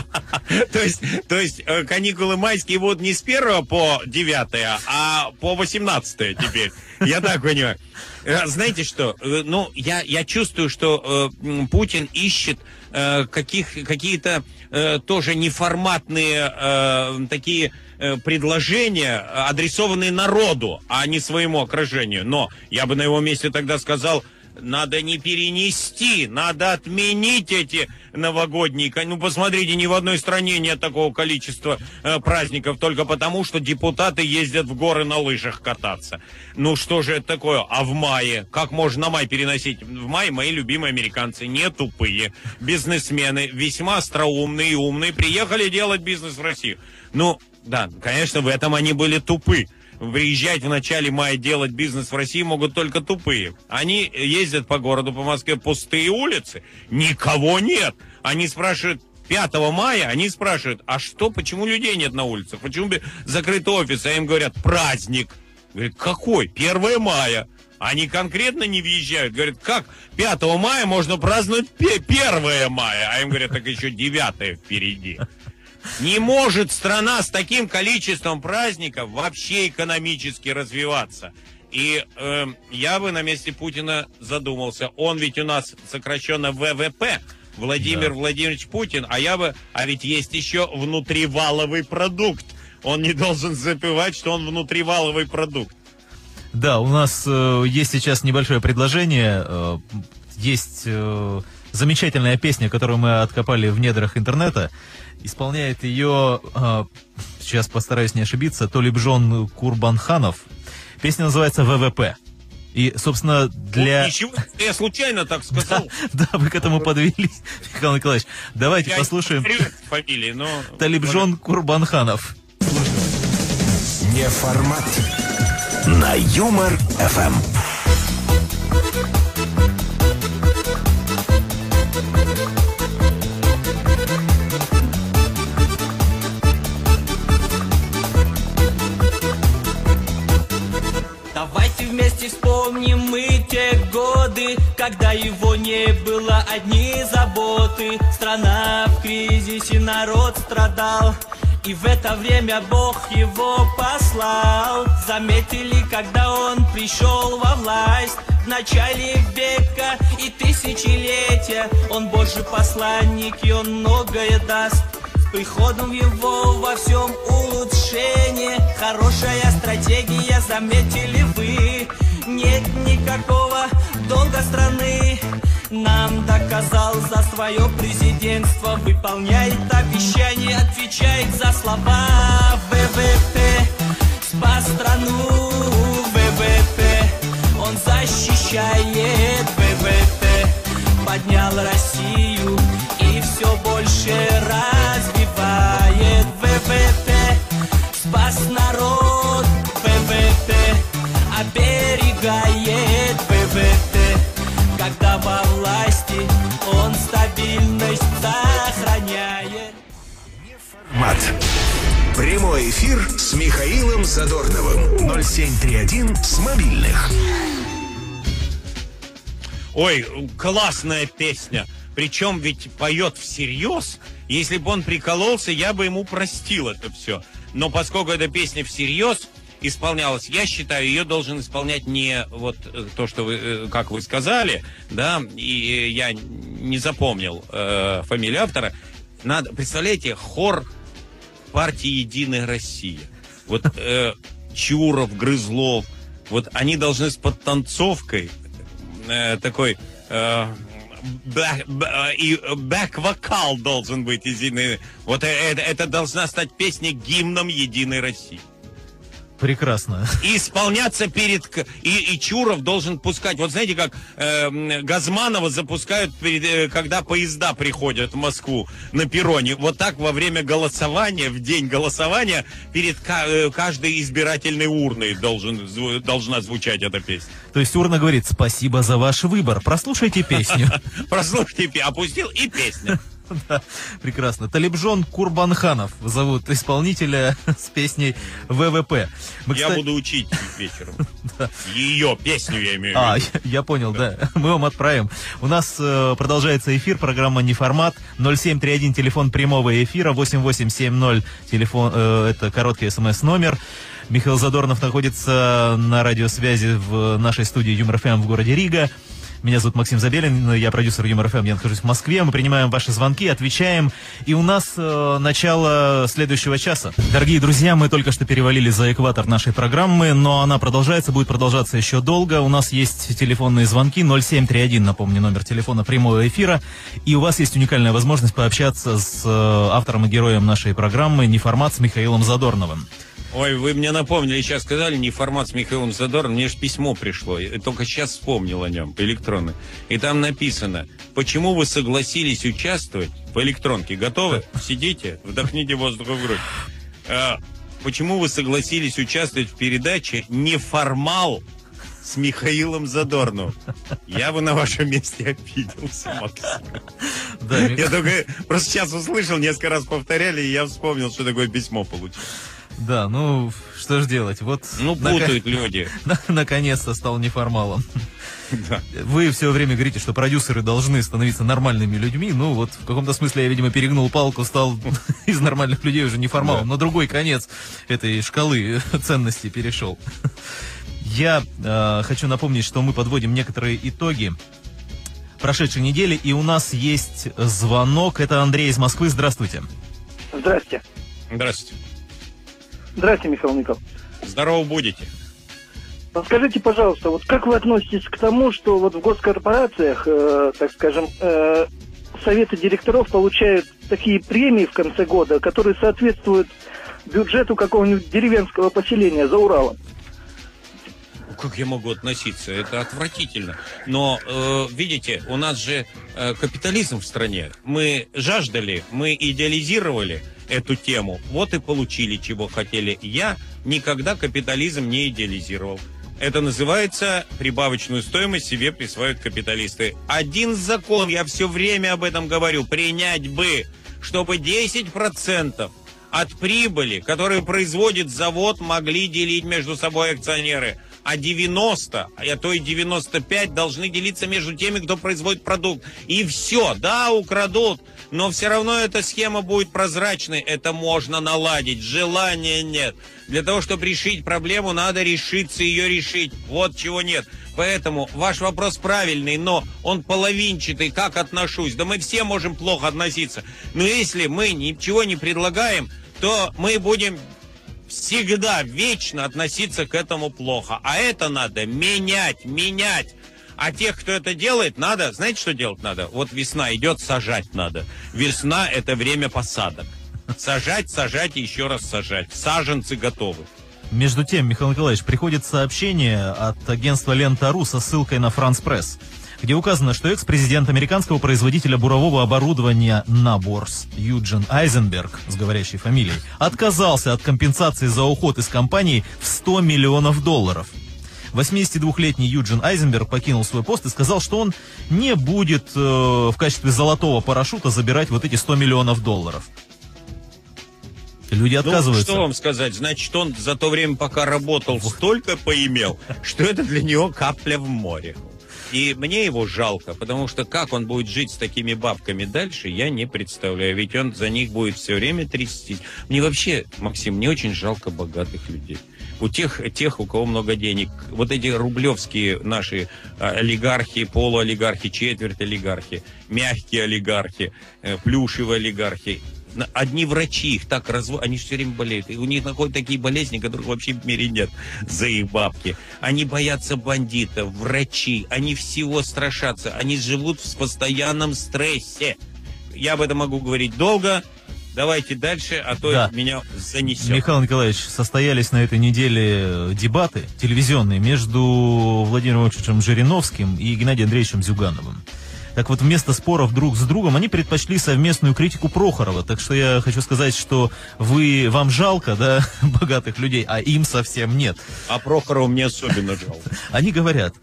то есть, то есть каникулы майские будут не с первого по девятое, а по восемнадцатое теперь. Я так понимаю. Знаете что? Ну, я, я чувствую, что э, Путин ищет э, каких, какие-то э, тоже неформатные э, такие э, предложения, адресованные народу, а не своему окружению. Но я бы на его месте тогда сказал: надо не перенести, надо отменить эти новогодние. Ну, посмотрите, ни в одной стране нет такого количества э, праздников, только потому, что депутаты ездят в горы на лыжах кататься. Ну, что же это такое? А в мае? Как можно на май переносить? В мае мои любимые американцы, не тупые, бизнесмены, весьма остроумные и умные, приехали делать бизнес в Россию. Ну, да, конечно, в этом они были тупы. Приезжать в начале мая делать бизнес в России могут только тупые. Они ездят по городу, по Москве, пустые улицы, никого нет. Они спрашивают, пятого мая, они спрашивают, а что, почему людей нет на улицах? Почему закрыты офисы? А им говорят, праздник. Говорят, какой? первое мая. Они конкретно не въезжают. Говорят, как пятого мая можно праздновать первое мая? А им говорят, так еще девятое впереди. Не может страна с таким количеством праздников вообще экономически развиваться. И э, я бы на месте Путина задумался. Он ведь у нас сокращенно вэ вэ пэ, Владимир да. Владимирович Путин, а я бы, а ведь есть еще внутриваловый продукт. Он не должен забывать, что он внутриваловый продукт. Да, у нас э, есть сейчас небольшое предложение. Э, есть э, замечательная песня, которую мы откопали в недрах интернета. Исполняет ее, э, сейчас постараюсь не ошибиться, Толибжон Курбанханов. Песня называется вэ вэ пэ. И, собственно, для... О, ничего, я случайно так сказал. Да, вы к этому подвелись, Михаил Николаевич. Давайте послушаем фамилии, но... Толибжон Курбанханов. Неформат на Юмор эф эм. Давайте вместе вспомним мы те годы, когда его не было, одни заботы. Страна в кризисе, народ страдал, и в это время Бог его послал. Заметили, когда он пришел во власть в начале века и тысячелетия. Он Божий посланник, и он многое даст. С приходом его во всем улучшение. Хорошая стратегия, заметили вы. Нет никакого долга страны. Нам доказал за свое президентство. Выполняет обещания, отвечает за слова. вэ вэ пэ спас страну. вэ вэ пэ он защищает. вэ вэ пэ поднял Россию и все больше развивает. вэ вэ пэ спас народ. вэ вэ пэ оберегает. вэ вэ пэ когда во власти он стабильность сохраняет. Мат. Прямой эфир с Михаилом Задорновым. ноль семь три один с мобильных. Ой, классная песня. Причем ведь поет всерьез. Если бы он прикололся, я бы ему простил это все. Но поскольку эта песня всерьез исполнялась, я считаю, ее должен исполнять не вот то, что вы, как вы сказали, да, и я не запомнил э, фамилию автора. Надо, представляете, хор партии «Единая Россия». Вот э, Чуров, Грызлов, вот они должны с подтанцовкой э, такой... Э, Бэк, бэк, и бэк-вокал должен быть единый. Вот это, это должна стать песня гимном Единой России. Прекрасно. И исполняться перед... И, и Чуров должен пускать... Вот знаете, как э, Газманова запускают, перед, э, когда поезда приходят в Москву на перроне. Вот так во время голосования, в день голосования, перед э, каждой избирательной урной должен, должна звучать эта песня. То есть урна говорит: спасибо за ваш выбор, прослушайте песню. Прослушайте, опустил и песня. Да, прекрасно. Талибжон Курбанханов зовут исполнителя с песней вэ вэ пэ. Мы, я кстати... буду учить вечером. Ее песню я имею в виду. А, я, я понял, да. да. Мы вам отправим. У нас э, продолжается эфир, программа «Неформат». ноль семь три один, телефон прямого эфира, восемь восемь семь ноль, телефон, э, это короткий смс-номер. Михаил Задорнов находится на радиосвязи в нашей студии Юмор эф эм в городе Рига. Меня зовут Максим Забелин, я продюсер Юмор эф эм, я нахожусь в Москве. Мы принимаем ваши звонки, отвечаем. И у нас э, начало следующего часа. Дорогие друзья, мы только что перевалили за экватор нашей программы, но она продолжается, будет продолжаться еще долго. У нас есть телефонные звонки ноль семь три один, напомню, номер телефона прямого эфира. И у вас есть уникальная возможность пообщаться с э, автором и героем нашей программы «Неформат» с Михаилом Задорновым. Ой, вы мне напомнили, сейчас сказали, неформат с Михаилом Задорновым, мне же письмо пришло, я только сейчас вспомнил о нем, электронное. И там написано, почему вы согласились участвовать по электронке. Готовы? Сидите, вдохните воздух в грудь. А, почему вы согласились участвовать в передаче «Неформал» с Михаилом Задорновым? Я бы на вашем месте обиделся, Максим. Да, я только просто сейчас услышал, несколько раз повторяли, и я вспомнил, что такое письмо получил. Да, ну, что ж делать, вот... Ну, путают нак... люди. Наконец-то стал неформалом. Да. Вы все время говорите, что продюсеры должны становиться нормальными людьми. Ну, вот в каком-то смысле я, видимо, перегнул палку, стал из нормальных людей уже неформалом. На другой конец этой шкалы ценностей перешел. Я э, хочу напомнить, что мы подводим некоторые итоги прошедшей недели, и у нас есть звонок. Это Андрей из Москвы. Здравствуйте. Здравствуйте. Здравствуйте. Здравствуйте, Михаил Николаевич. Здорово будете. Подскажите, пожалуйста, вот как вы относитесь к тому, что вот в госкорпорациях, э, так скажем, э, советы директоров получают такие премии в конце года, которые соответствуют бюджету какого-нибудь деревенского поселения за Уралом? Как я могу относиться? Это отвратительно. Но, э, видите, у нас же э, капитализм в стране. Мы жаждали, мы идеализировали эту тему. Вот и получили, чего хотели. Я никогда капитализм не идеализировал. Это называется прибавочную стоимость себе присваивают капиталисты. Один закон, я все время об этом говорю, принять бы, чтобы десять процентов от прибыли, которую производит завод, могли делить между собой акционеры. А девяносто, а то и девяносто пять должны делиться между теми, кто производит продукт. И все, да, украдут, но все равно эта схема будет прозрачной. Это можно наладить, желания нет. Для того, чтобы решить проблему, надо решиться ее решить. Вот чего нет. Поэтому ваш вопрос правильный, но он половинчатый. Как отношусь? Да мы все можем плохо относиться. Но если мы ничего не предлагаем, то мы будем всегда, вечно относиться к этому плохо. А это надо менять, менять. А тех, кто это делает, надо, знаете, что делать надо? Вот весна идет, сажать надо. Весна – это время посадок. Сажать, сажать и еще раз сажать. Саженцы готовы. Между тем, Михаил Николаевич, приходит сообщение от агентства «Лента.ру» со ссылкой на «Франс Пресс», где указано, что экс-президент американского производителя бурового оборудования «Наборс» Юджин Айзенберг, с говорящей фамилией, отказался от компенсации за уход из компании в сто миллионов долларов. восьмидесятидвухлетний Юджин Айзенберг покинул свой пост и сказал, что он не будет э, в качестве золотого парашюта забирать вот эти сто миллионов долларов. Люди отказываются. Ну, что вам сказать? Значит, он за то время, пока работал, столько поимел, что это для него капля в море. И мне его жалко, потому что как он будет жить с такими бабками дальше, я не представляю. Ведь он за них будет все время трястись. Мне вообще, Максим, не очень жалко богатых людей. У тех, тех, у кого много денег, вот эти рублевские наши олигархи, полуолигархи, четверть олигархи, мягкие олигархи, плюшевые олигархи, одни врачи их так разводят, они все время болеют. И у них находят такие болезни, которых вообще в мире нет за их бабки. Они боятся бандитов, врачи, они всего страшатся. Они живут в постоянном стрессе. Я об этом могу говорить долго. Давайте дальше, а то да. меня занесет. Михаил Николаевич, состоялись на этой неделе дебаты телевизионные между Владимиром Ильичем Жириновским и Геннадием Андреевичем Зюгановым. Так вот, вместо споров друг с другом они предпочли совместную критику Прохорова. Так что я хочу сказать, что вы, вам жалко, да, богатых людей, а им совсем нет. А Прохорова мне особенно жалко. Они говорят,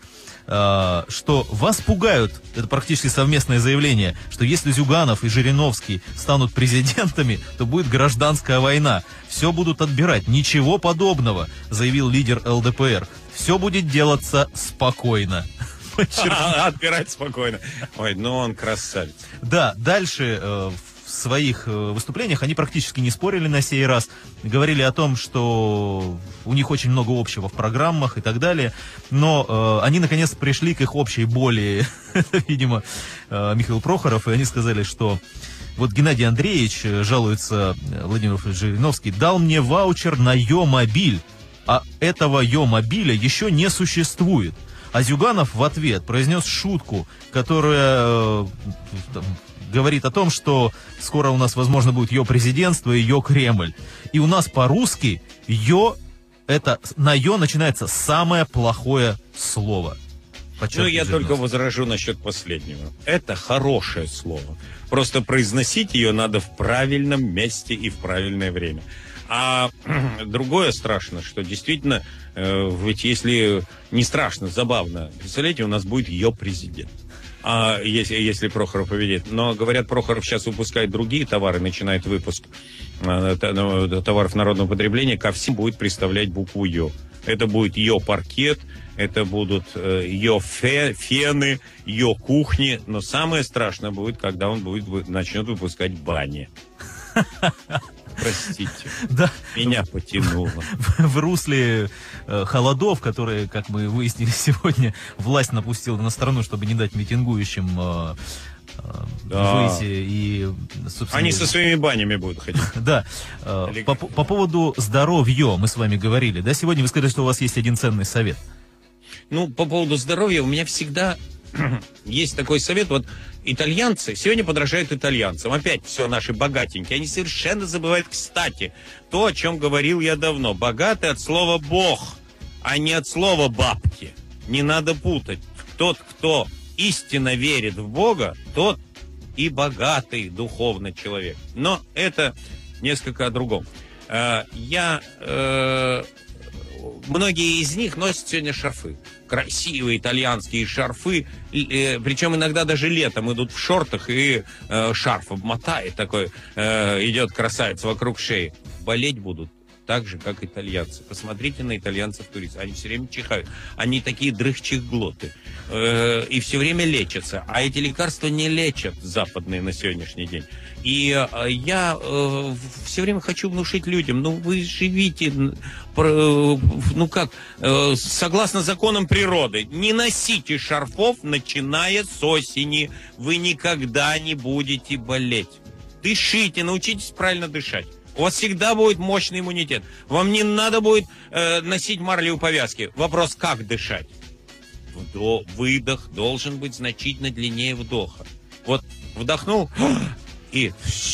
э, что вас пугают, это практически совместное заявление, что если Зюганов и Жириновский станут президентами, то будет гражданская война. Все будут отбирать. Ничего подобного, заявил лидер эл дэ пэ эр. Все будет делаться спокойно. Отбирать спокойно. Ой, ну он красавец. Да, дальше э, в своих э, выступлениях они практически не спорили на сей раз. Говорили о том, что у них очень много общего в программах и так далее. Но э, они наконец пришли к их общей боли, видимо, э, Михаил Прохоров, и они сказали, что вот Геннадий Андреевич, жалуется Владимир Жириновский, дал мне ваучер на Йо-мобиль, а этого Йо-мобиля еще не существует. А Зюганов в ответ произнес шутку, которая э, там, говорит о том, что скоро у нас, возможно, будет Йо-президентство и Йо-Кремль. И у нас по-русски Йо, это, на Йо начинается самое плохое слово. Ну, я только возражу насчет последнего. Это хорошее слово. Просто произносить ее надо в правильном месте и в правильное время. А другое страшно, что действительно, э, ведь если не страшно, забавно, представляете, у нас будет ее президент. А если, если Прохоров победит. Но, говорят, Прохоров сейчас выпускает другие товары, начинает выпуск э, товаров народного потребления, ко всем будет представлять букву Ё. Это будет Йо-паркет, это будут э, Йо-фены, Йо-кухни. Но самое страшное будет, когда он будет, начнет выпускать бани. Простите, да. Меня потянуло. В, в русле э, холодов, которые, как мы выяснили сегодня, власть напустила на страну, чтобы не дать митингующим э, э, да. выйти и, собственно... Они со своими банями будут ходить. Да. Э, по, по поводу здоровья мы с вами говорили, да? Сегодня вы сказали, что у вас есть один ценный совет. Ну, по поводу здоровья у меня всегда есть такой совет. Вот итальянцы сегодня подражают итальянцам. Опять все наши богатенькие. Они совершенно забывают, кстати, то, о чем говорил я давно. Богатый от слова «бог», а не от слова «бабки». Не надо путать. Тот, кто истинно верит в Бога, тот и богатый духовный человек. Но это несколько о другом. Я... Многие из них носят сегодня шарфы. Красивые итальянские шарфы. Э, причем иногда даже летом идут в шортах и э, шарф обмотает такой. Э, идет красавец вокруг шеи. Болеть будут так же, как итальянцы. Посмотрите на итальянцев-туристов. Они все время чихают. Они такие дрыхчихглоты. Э, и все время лечатся. А эти лекарства не лечат западные на сегодняшний день. И э, я э, все время хочу внушить людям, ну вы живите, э, ну как, э, согласно законам природы, не носите шарфов, начиная с осени, вы никогда не будете болеть. Дышите, научитесь правильно дышать. У вас всегда будет мощный иммунитет. Вам не надо будет э, носить марлевые повязки. Вопрос, как дышать? Вдох, выдох должен быть значительно длиннее вдоха. Вот вдохнул... И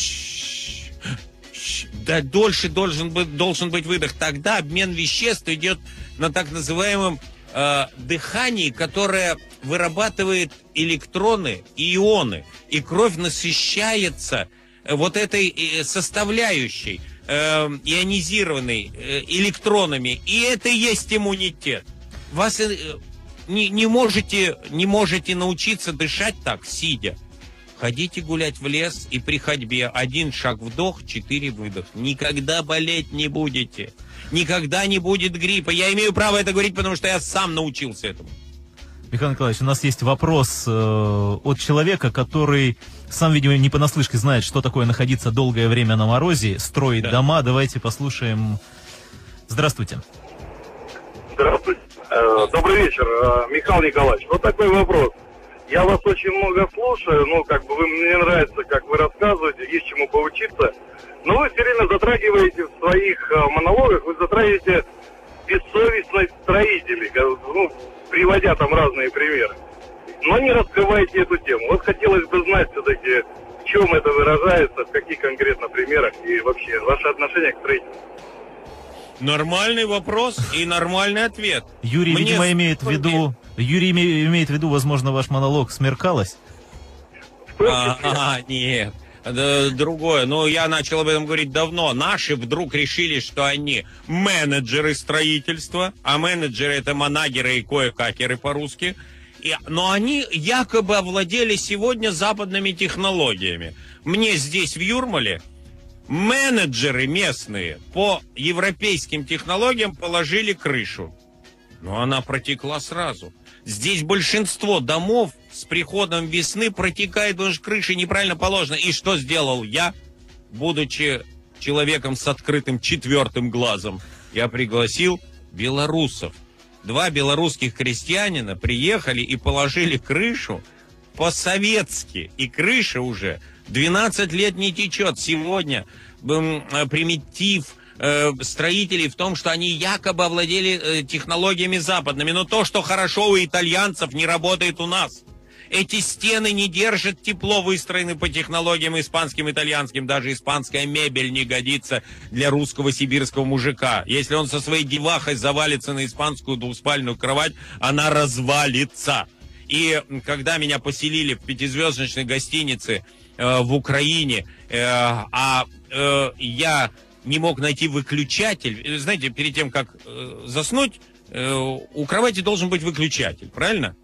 да, дольше должен быть, должен быть выдох. Тогда обмен веществ идет на так называемом э, дыхании, которое вырабатывает электроны и ионы. И кровь насыщается вот этой составляющей э, ионизированной э, электронами. И это и есть иммунитет. Вас э, не, не, можете, не можете научиться дышать так, сидя. Ходите гулять в лес, и при ходьбе один шаг вдох, четыре выдох. Никогда болеть не будете. Никогда не будет гриппа. Я имею право это говорить, потому что я сам научился этому. Михаил Николаевич, у нас есть вопрос э, от человека, который сам, видимо, не понаслышке знает, что такое находиться долгое время на морозе, строить да. дома. Давайте послушаем. Здравствуйте. Здравствуйте. Э, добрый вечер, э, Михаил Николаевич. Вот такой вопрос. Я вас очень много слушаю, ну, как бы вы, мне нравится, как вы рассказываете, есть чему поучиться. Но вы все время затрагиваете в своих э, монологах, вы затрагиваете бессовестность строителей, ну, приводя там разные примеры. Но не раскрываете эту тему. Вот хотелось бы знать все-таки, в чем это выражается, в каких конкретно примерах и вообще ваше отношение к строительству. Нормальный вопрос и нормальный ответ. Юрий, Мне видимо, имеет в виду, Юрий имеет в виду, возможно, ваш монолог «Смеркалось». А, а, нет, другое. Ну, я начал об этом говорить давно. Наши вдруг решили, что они менеджеры строительства, а менеджеры — это манагеры и кое-какеры по-русски. И, но они якобы овладели сегодня западными технологиями. Мне здесь, в Юрмале, менеджеры местные по европейским технологиям положили крышу. Но она протекла сразу. Здесь большинство домов с приходом весны протекает, потому что крыша неправильно положена. И что сделал я, будучи человеком с открытым четвертым глазом? Я пригласил белорусов. Два белорусских крестьянина приехали и положили крышу по-советски. И крыша уже двенадцать лет не течет. Сегодня э, примитив э, строителей в том, что они якобы овладели э, технологиями западными. Но то, что хорошо у итальянцев, не работает у нас. Эти стены не держат тепло, выстроены по технологиям испанским, итальянским. Даже испанская мебель не годится для русского сибирского мужика. Если он со своей девахой завалится на испанскую двуспальную кровать, она развалится. И когда меня поселили в пятизвездочной гостинице э, в Украине, э, а э, я не мог найти выключатель. Знаете, перед тем, как э, заснуть, э, у кровати должен быть выключатель, правильно?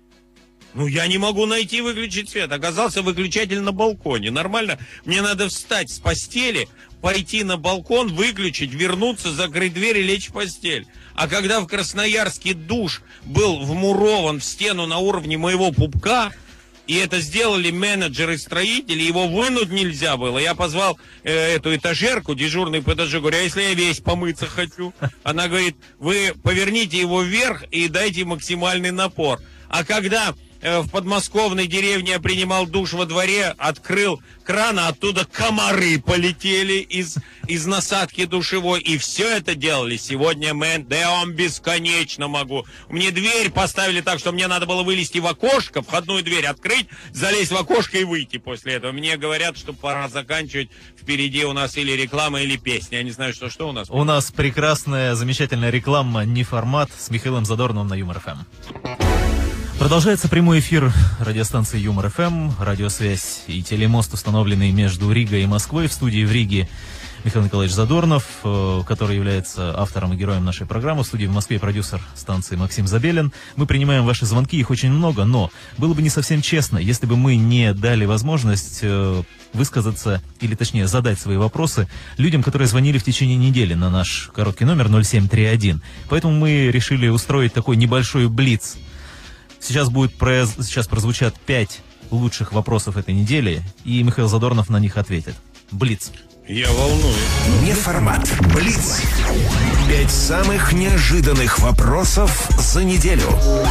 Ну, я не могу найти выключить свет. Оказался выключатель на балконе. Нормально. Мне надо встать с постели, пойти на балкон, выключить, вернуться, закрыть дверь и лечь в постель. А когда в Красноярске душ был вмурован в стену на уровне моего пупка, и это сделали менеджеры-строители, его вынуть нельзя было. Я позвал э, эту этажерку, дежурный по этажу, говорю, а если я весь помыться хочу? Она говорит, вы поверните его вверх и дайте максимальный напор. А когда в подмосковной деревне я принимал душ во дворе, открыл кран, а оттуда комары полетели из, из насадки душевой. И все это делали сегодня мэн. Да я вам бесконечно могу. Мне дверь поставили так, что мне надо было вылезти в окошко, входную дверь открыть, залезть в окошко и выйти после этого. Мне говорят, что пора заканчивать. Впереди у нас или реклама, или песня. Я не знаю, что, что у нас. У нас прекрасная, замечательная реклама «Не формат» с Михаилом Задорновым на Юмор-ФМ. Продолжается прямой эфир радиостанции Юмор-ФМ, радиосвязь и телемост, установленный между Ригой и Москвой. В студии в Риге Михаил Николаевич Задорнов, который является автором и героем нашей программы. В студии в Москве продюсер станции Максим Забелин. Мы принимаем ваши звонки, их очень много, но было бы не совсем честно, если бы мы не дали возможность высказаться, или точнее задать свои вопросы людям, которые звонили в течение недели на наш короткий номер ноль семь три один. Поэтому мы решили устроить такой небольшой блиц. Сейчас будет произ... сейчас прозвучат пять лучших вопросов этой недели, и Михаил Задорнов на них ответит. Блиц. Я волнуюсь. Не формат. Блиц. Пять самых неожиданных вопросов за неделю.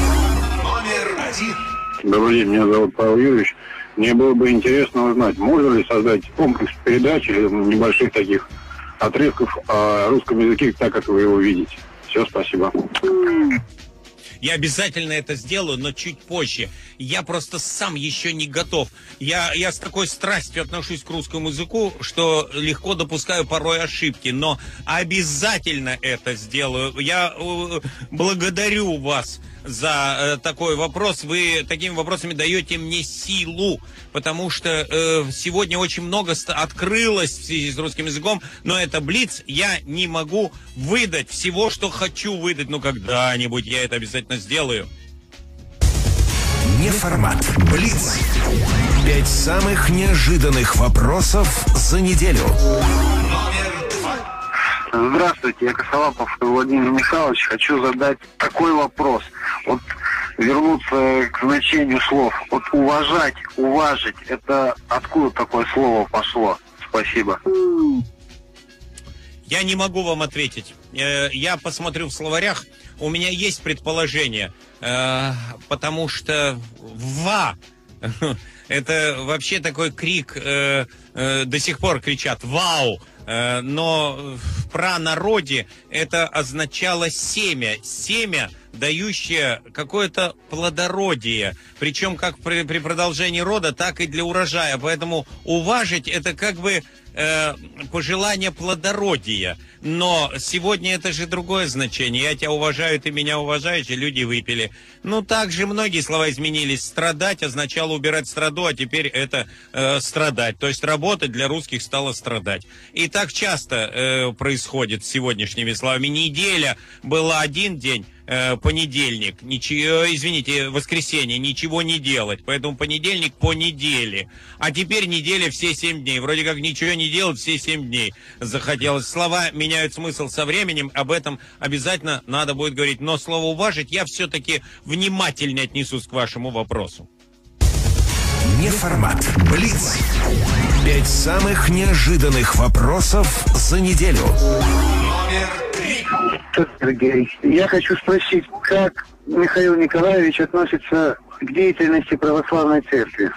Номер один. Добрый день, меня зовут Павел Юрьевич. Мне было бы интересно узнать, можно ли создать комплекс передач или небольших таких отрывков о русском языке, так как вы его видите. Все, спасибо. Я обязательно это сделаю, но чуть позже. Я просто сам еще не готов. Я, я с такой страстью отношусь к русскому языку, что легко допускаю порой ошибки. Но обязательно это сделаю. Я э, благодарю вас за э, такой вопрос. Вы такими вопросами даете мне силу, потому что э, сегодня очень много открылось в связи с русским языком, но это блиц, я не могу выдать всего, что хочу выдать, но когда-нибудь я это обязательно сделаю. Не формат. Блиц. Пять самых неожиданных вопросов за неделю. Номер два. Здравствуйте, я Косолапов Владимир Михайлович. Хочу задать такой вопрос. Вот вернуться к значению слов. Вот уважать, уважить, это откуда такое слово пошло? Спасибо. Я не могу вам ответить. Я посмотрю в словарях. У меня есть предположение. Потому что «ва» — это вообще такой крик, до сих пор кричат «вау». Но в пранароде это означало семя. Семя, дающее какое-то плодородие. Причем как при, при продолжении рода, так и для урожая. Поэтому уважить это как бы э, пожелание плодородия. Но сегодня это же другое значение. Я тебя уважаю, ты меня уважаешь, и люди выпили. Ну, также многие слова изменились. Страдать означало убирать страду, а теперь это э, страдать. То есть работать для русских стало страдать. И так часто э, происходит с сегодняшними словами. Неделя была один день, э, понедельник, ничего, извините, воскресенье, ничего не делать. Поэтому понедельник по неделе. А теперь неделя все семь дней. Вроде как ничего не делать все семь дней захотелось. Слова меняют смысл со временем. Об этом обязательно надо будет говорить. Но слово «уважить» я все-таки внимательно отнесусь к вашему вопросу. Неформат. Блиц. Пять самых неожиданных вопросов за неделю. Номер три. Сергей, я хочу спросить, как Михаил Николаевич относится к деятельности православной церкви?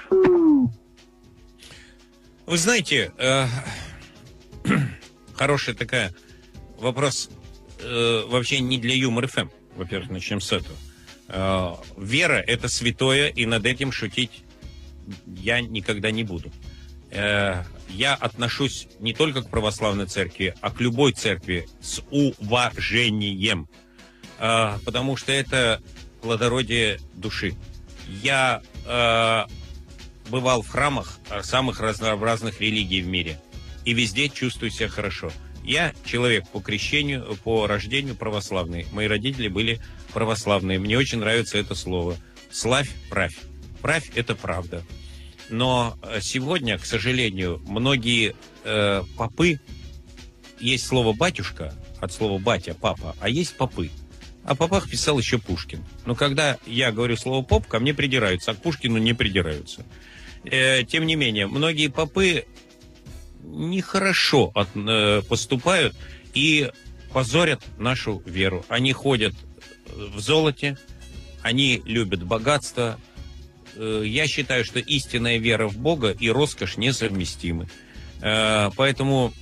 Вы знаете, э, хороший такой вопрос э, вообще не для Юмор эф эм. Во-первых, начнем с этого. Э, вера – это святое, и над этим шутить я никогда не буду. Э, я отношусь не только к православной церкви, а к любой церкви с уважением. Э, потому что это плодородие души. Я э, бывал в храмах самых разнообразных религий в мире. И везде чувствую себя хорошо. Я человек по крещению, по рождению православный. Мои родители были православные. Мне очень нравится это слово. Славь, правь. Правь – это правда. Но сегодня, к сожалению, многие э, попы, есть слово «батюшка», от слова «батя», «папа», а есть попы. О попах писал еще Пушкин. Но когда я говорю слово «поп», ко мне придираются, а к Пушкину не придираются. Э, тем не менее, многие попы нехорошо от, э, поступают и позорят нашу веру. Они ходят в золоте, они любят богатство. Я считаю, что истинная вера в Бога и роскошь несовместимы. Поэтому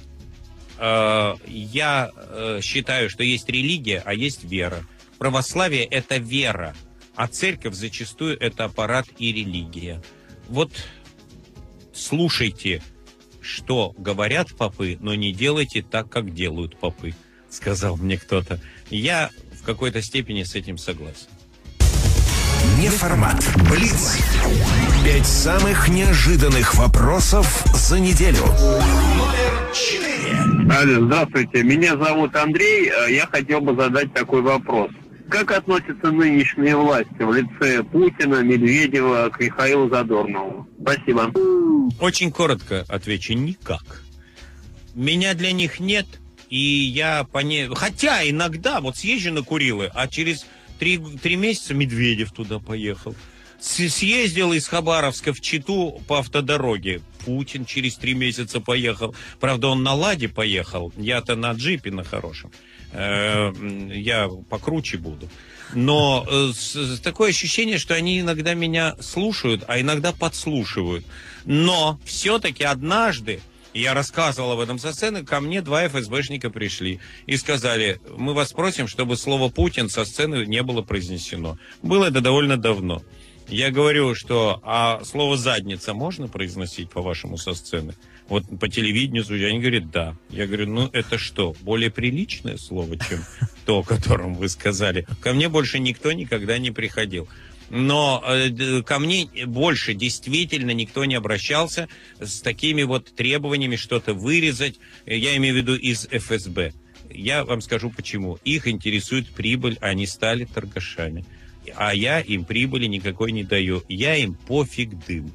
я считаю, что есть религия, а есть вера. Православие – это вера, а церковь зачастую – это аппарат и религия. Вот слушайте, что говорят попы, но не делайте так, как делают попы, сказал мне кто-то. Я в какой-то степени с этим согласен. Неформат. Блиц. Пять самых неожиданных вопросов за неделю. Номер четыре. Алло, здравствуйте. Меня зовут Андрей. Я хотел бы задать такой вопрос. Как относятся нынешние власти в лице Путина, Медведева к Михаилу Задорнову? Спасибо. Очень коротко отвечу. Никак. Меня для них нет. И я по ней... Хотя иногда вот съезжу на Курилы, а через... Три, три месяца Медведев туда поехал. Съездил из Хабаровска в Читу по автодороге. Путин через три месяца поехал. Правда, он на Ладе поехал. Я-то на джипе на хорошем. Я покруче буду. Но такое ощущение, что они иногда меня слушают, а иногда подслушивают. Но все-таки однажды, я рассказывал об этом со сцены, ко мне два эф эс бэшника пришли и сказали: мы вас просим, чтобы слово «Путин» со сцены не было произнесено. Было это довольно давно. Я говорю, что а слово «задница» можно произносить, по-вашему, со сцены? Вот по телевидению, они говорят, да. Я говорю, ну это что, более приличное слово, чем то, о котором вы сказали? Ко мне больше никто никогда не приходил. Но э, ко мне больше действительно никто не обращался с такими вот требованиями что-то вырезать. Я имею в виду из эф эс бэ. Я вам скажу почему. Их интересует прибыль, они стали торгашами. А я им прибыли никакой не даю. Я им пофиг дым.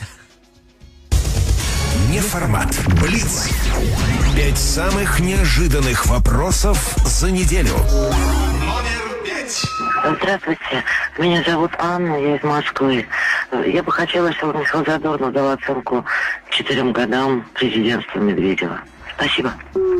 Неформат. Блиц. Пять самых неожиданных вопросов за неделю. Номер пять. Здравствуйте, меня зовут Анна, я из Москвы. Я бы хотела, чтобы Михаил Задорнов дал оценку четырем годам президентства Медведева. Спасибо.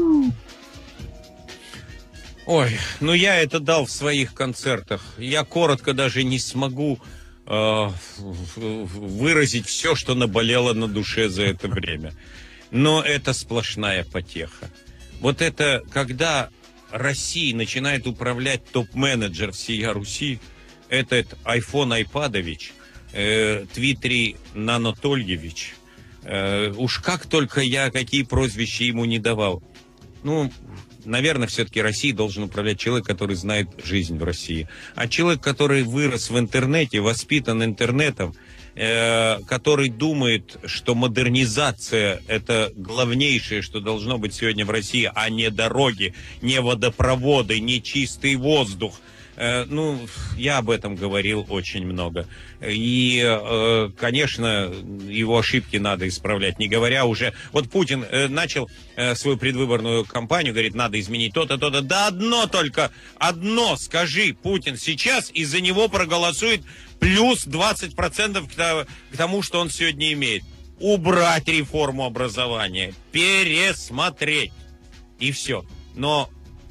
Ой, ну я это дал в своих концертах. Я коротко даже не смогу э, выразить все, что наболело на душе за это время. Но это сплошная потеха. Вот это, когда Россией начинает управлять топ-менеджер всея Руси, этот айфон Айпадович, э, Твиттери Нанотольевич, э, уж как только я какие прозвища ему не давал. Ну, наверное, все-таки Россией должен управлять человек, который знает жизнь в России. А человек, который вырос в интернете, воспитан интернетом, э, который думает, что модернизация – это главнейшее, что должно быть сегодня в России, а не дороги, не водопроводы, не чистый воздух, Э, ну, я об этом говорил очень много. И, э, конечно, его ошибки надо исправлять, не говоря уже... Вот Путин э, начал э, свою предвыборную кампанию, говорит, надо изменить то-то, то-то. Да одно только, одно скажи, Путин сейчас, и за него проголосует плюс двадцать процентов к тому, что он сегодня имеет. Убрать реформу образования, пересмотреть, и все. Но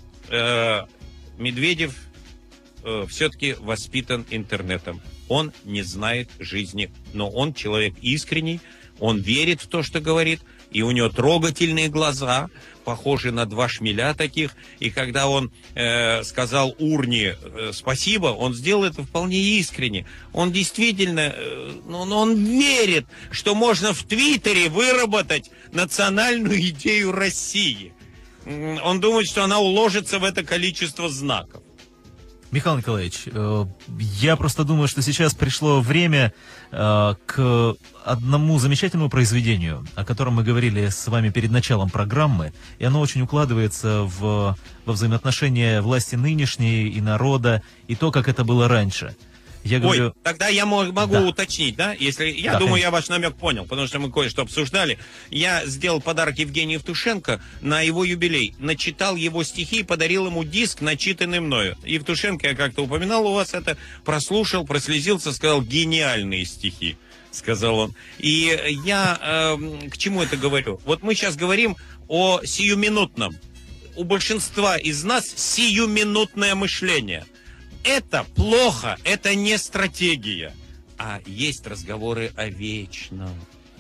э, Медведев э, все-таки воспитан интернетом. Он не знает жизни, но он человек искренний, он верит в то, что говорит, и у него трогательные глаза, похожи на два шмеля таких. И когда он э, сказал урне э, спасибо, он сделал это вполне искренне. Он действительно, э, он, он верит, что можно в Твиттере выработать национальную идею России. Он думает, что она уложится в это количество знаков. Михаил Николаевич, э, я просто думаю, что сейчас пришло время э, к одному замечательному произведению, о котором мы говорили с вами перед началом программы, и оно очень укладывается в, во взаимоотношения власти нынешней и народа, и то, как это было раньше. Я говорю... Ой, тогда я мог, могу да. уточнить, да? Если, я да, думаю, конечно. я ваш намек понял, потому что мы кое-что обсуждали. Я сделал подарок Евгению Евтушенко на его юбилей. Начитал его стихи и подарил ему диск, начитанный мною. Евтушенко, я как-то упоминал у вас это, прослушал, прослезился, сказал, гениальные стихи, сказал он. И я э, к чему это говорю? Вот мы сейчас говорим о сиюминутном. У большинства из нас сиюминутное мышление. Это плохо, это не стратегия, а есть разговоры о вечном.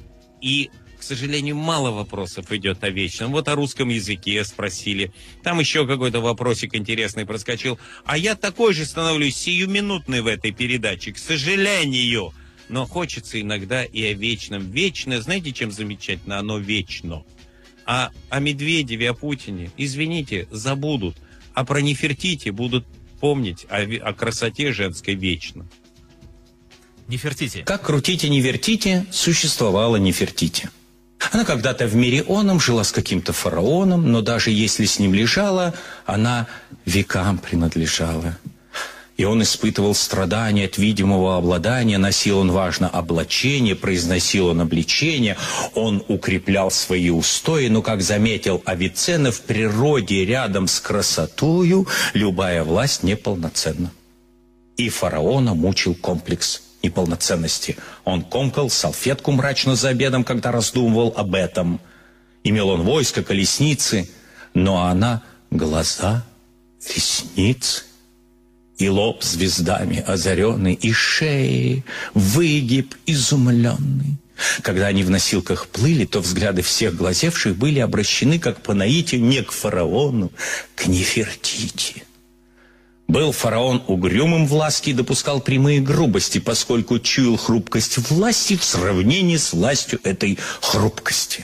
И, к сожалению, мало вопросов идет о вечном. Вот о русском языке спросили, там еще какой-то вопросик интересный проскочил. А я такой же становлюсь сиюминутный в этой передаче, к сожалению. Но хочется иногда и о вечном. Вечное, знаете, чем замечательно? Оно вечно. А о Медведеве, о Путине, извините, забудут. А про Нефертити будут помнить о, о красоте женской вечно. Нефертити. Как крутите, не вертите, существовала Нефертити. Она когда-то в мире оном жила с каким-то фараоном, но даже если с ним лежала, она векам принадлежала. И он испытывал страдания от видимого обладания, носил он, важно, облачение, произносил он обличение, он укреплял свои устои, но, как заметил Авиценна, в природе рядом с красотою любая власть неполноценна. И фараона мучил комплекс неполноценности. Он комкал салфетку мрачно за обедом, когда раздумывал об этом. Имел он войско, колесницы, но она глаза, ресницы. И лоб звездами озаренный, и шеи, выгиб изумленный. Когда они в носилках плыли, то взгляды всех глазевших были обращены, как по наитию, не к фараону, к Нефертити. Был фараон угрюмым в ласке и допускал прямые грубости, поскольку чуял хрупкость власти в сравнении с властью этой хрупкости.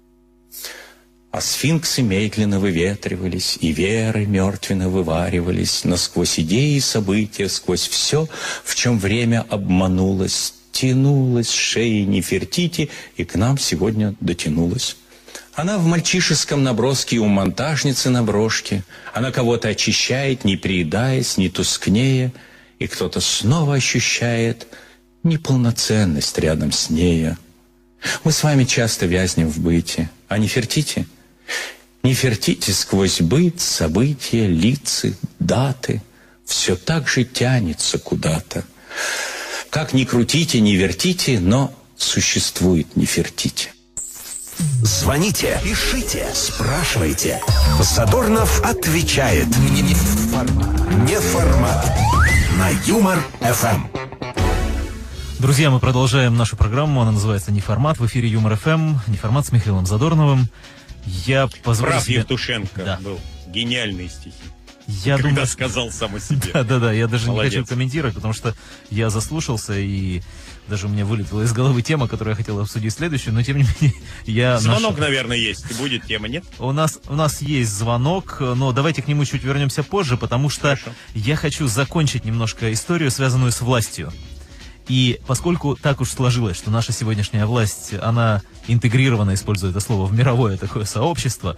А сфинксы медленно выветривались, и веры мертвенно вываривались, но сквозь идеи и события, сквозь все, в чем время обманулось, тянулась шея Нефертити и к нам сегодня дотянулась. Она в мальчишеском наброске у монтажницы на брошке, она кого-то очищает, не приедаясь, не тускнея, и кто-то снова ощущает неполноценность рядом с нею. Мы с вами часто вязнем в быте, а Нефертити? Нефертити сквозь быт, события, лица, даты все так же тянется куда-то. Как ни крутите, ни вертите, но существует Нефертити. Звоните, пишите, спрашивайте. Задорнов отвечает. Не формат. Не формат. На Юмор-эф эм. Друзья, мы продолжаем нашу программу. Она называется «Неформат». В эфире Юмор-эф эм. Неформат с Михаилом Задорновым. Я позволю Прав себе... Евтушенко да. был. Гениальные стихи. Я Когда думаю, сказал сам о себе. Да-да-да, я даже Молодец. не хочу комментировать, потому что я заслушался, и даже у меня вылетела из головы тема, которую я хотел обсудить следующую, но тем не менее я... Звонок, нашел... наверное, есть. Будет тема, нет? У нас, у нас есть звонок, но давайте к нему чуть вернемся позже, потому что Хорошо. я хочу закончить немножко историю, связанную с властью. И поскольку так уж сложилось, что наша сегодняшняя власть, она интегрирована, используя это слово, в мировое такое сообщество,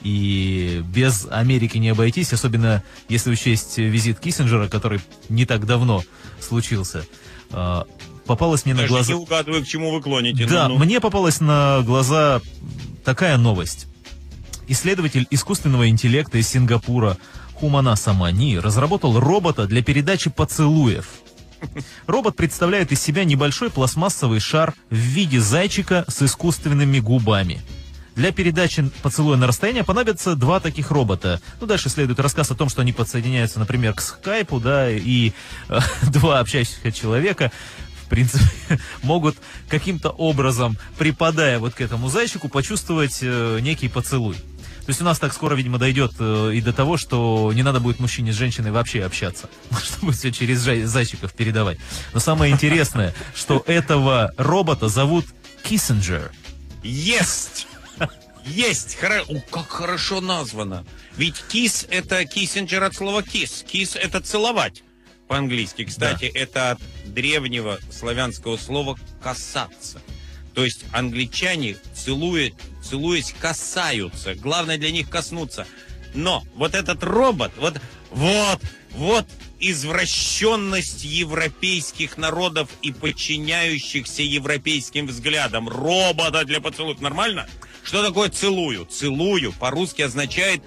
и без Америки не обойтись, особенно если учесть визит Киссинджера, который не так давно случился, попалась мне Даже на глаза... не угадываю, к чему вы клоните. Да, ну, ну. мне попалась на глаза такая новость. Исследователь искусственного интеллекта из Сингапура Хуманаса Мани разработал робота для передачи поцелуев. Робот представляет из себя небольшой пластмассовый шар в виде зайчика с искусственными губами. Для передачи поцелуя на расстояние понадобятся два таких робота. Ну, дальше следует рассказ о том, что они подсоединяются, например, к скайпу, да, и э, два общающихся человека, в принципе, могут каким-то образом, припадая вот к этому зайчику, почувствовать э, некий поцелуй. То есть у нас так скоро, видимо, дойдет э, и до того, что не надо будет мужчине с женщиной вообще общаться, чтобы все через зайчиков передавать. Но самое интересное, что этого робота зовут Киссинджер. Есть! Есть! Хоро... О, как хорошо названо. Ведь кис — это Киссинджер от слова кис. Кис — это целовать по-английски. Кстати, да. Это от древнего славянского слова «касаться». То есть англичане, целуя, целуясь, касаются. Главное для них коснуться. Но вот этот робот, вот, вот, вот извращенность европейских народов и подчиняющихся европейским взглядам. Робота для поцелуев. Нормально? Что такое целую? Целую по-русски означает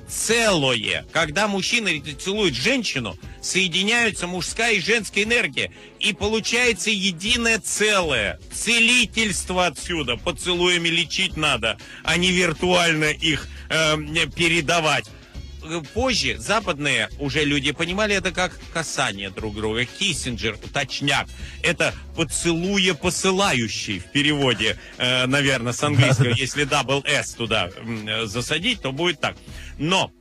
целое. Когда мужчина целует женщину, соединяются мужская и женская энергия, и получается единое целое. Целительство отсюда. Поцелуями лечить надо, а не виртуально их э, передавать. Позже западные уже люди понимали это как касание друг друга. Киссинджер, точняк, это поцелуя посылающий в переводе, э, наверное, с английского. Если дабл эс туда э, засадить, то будет так. Но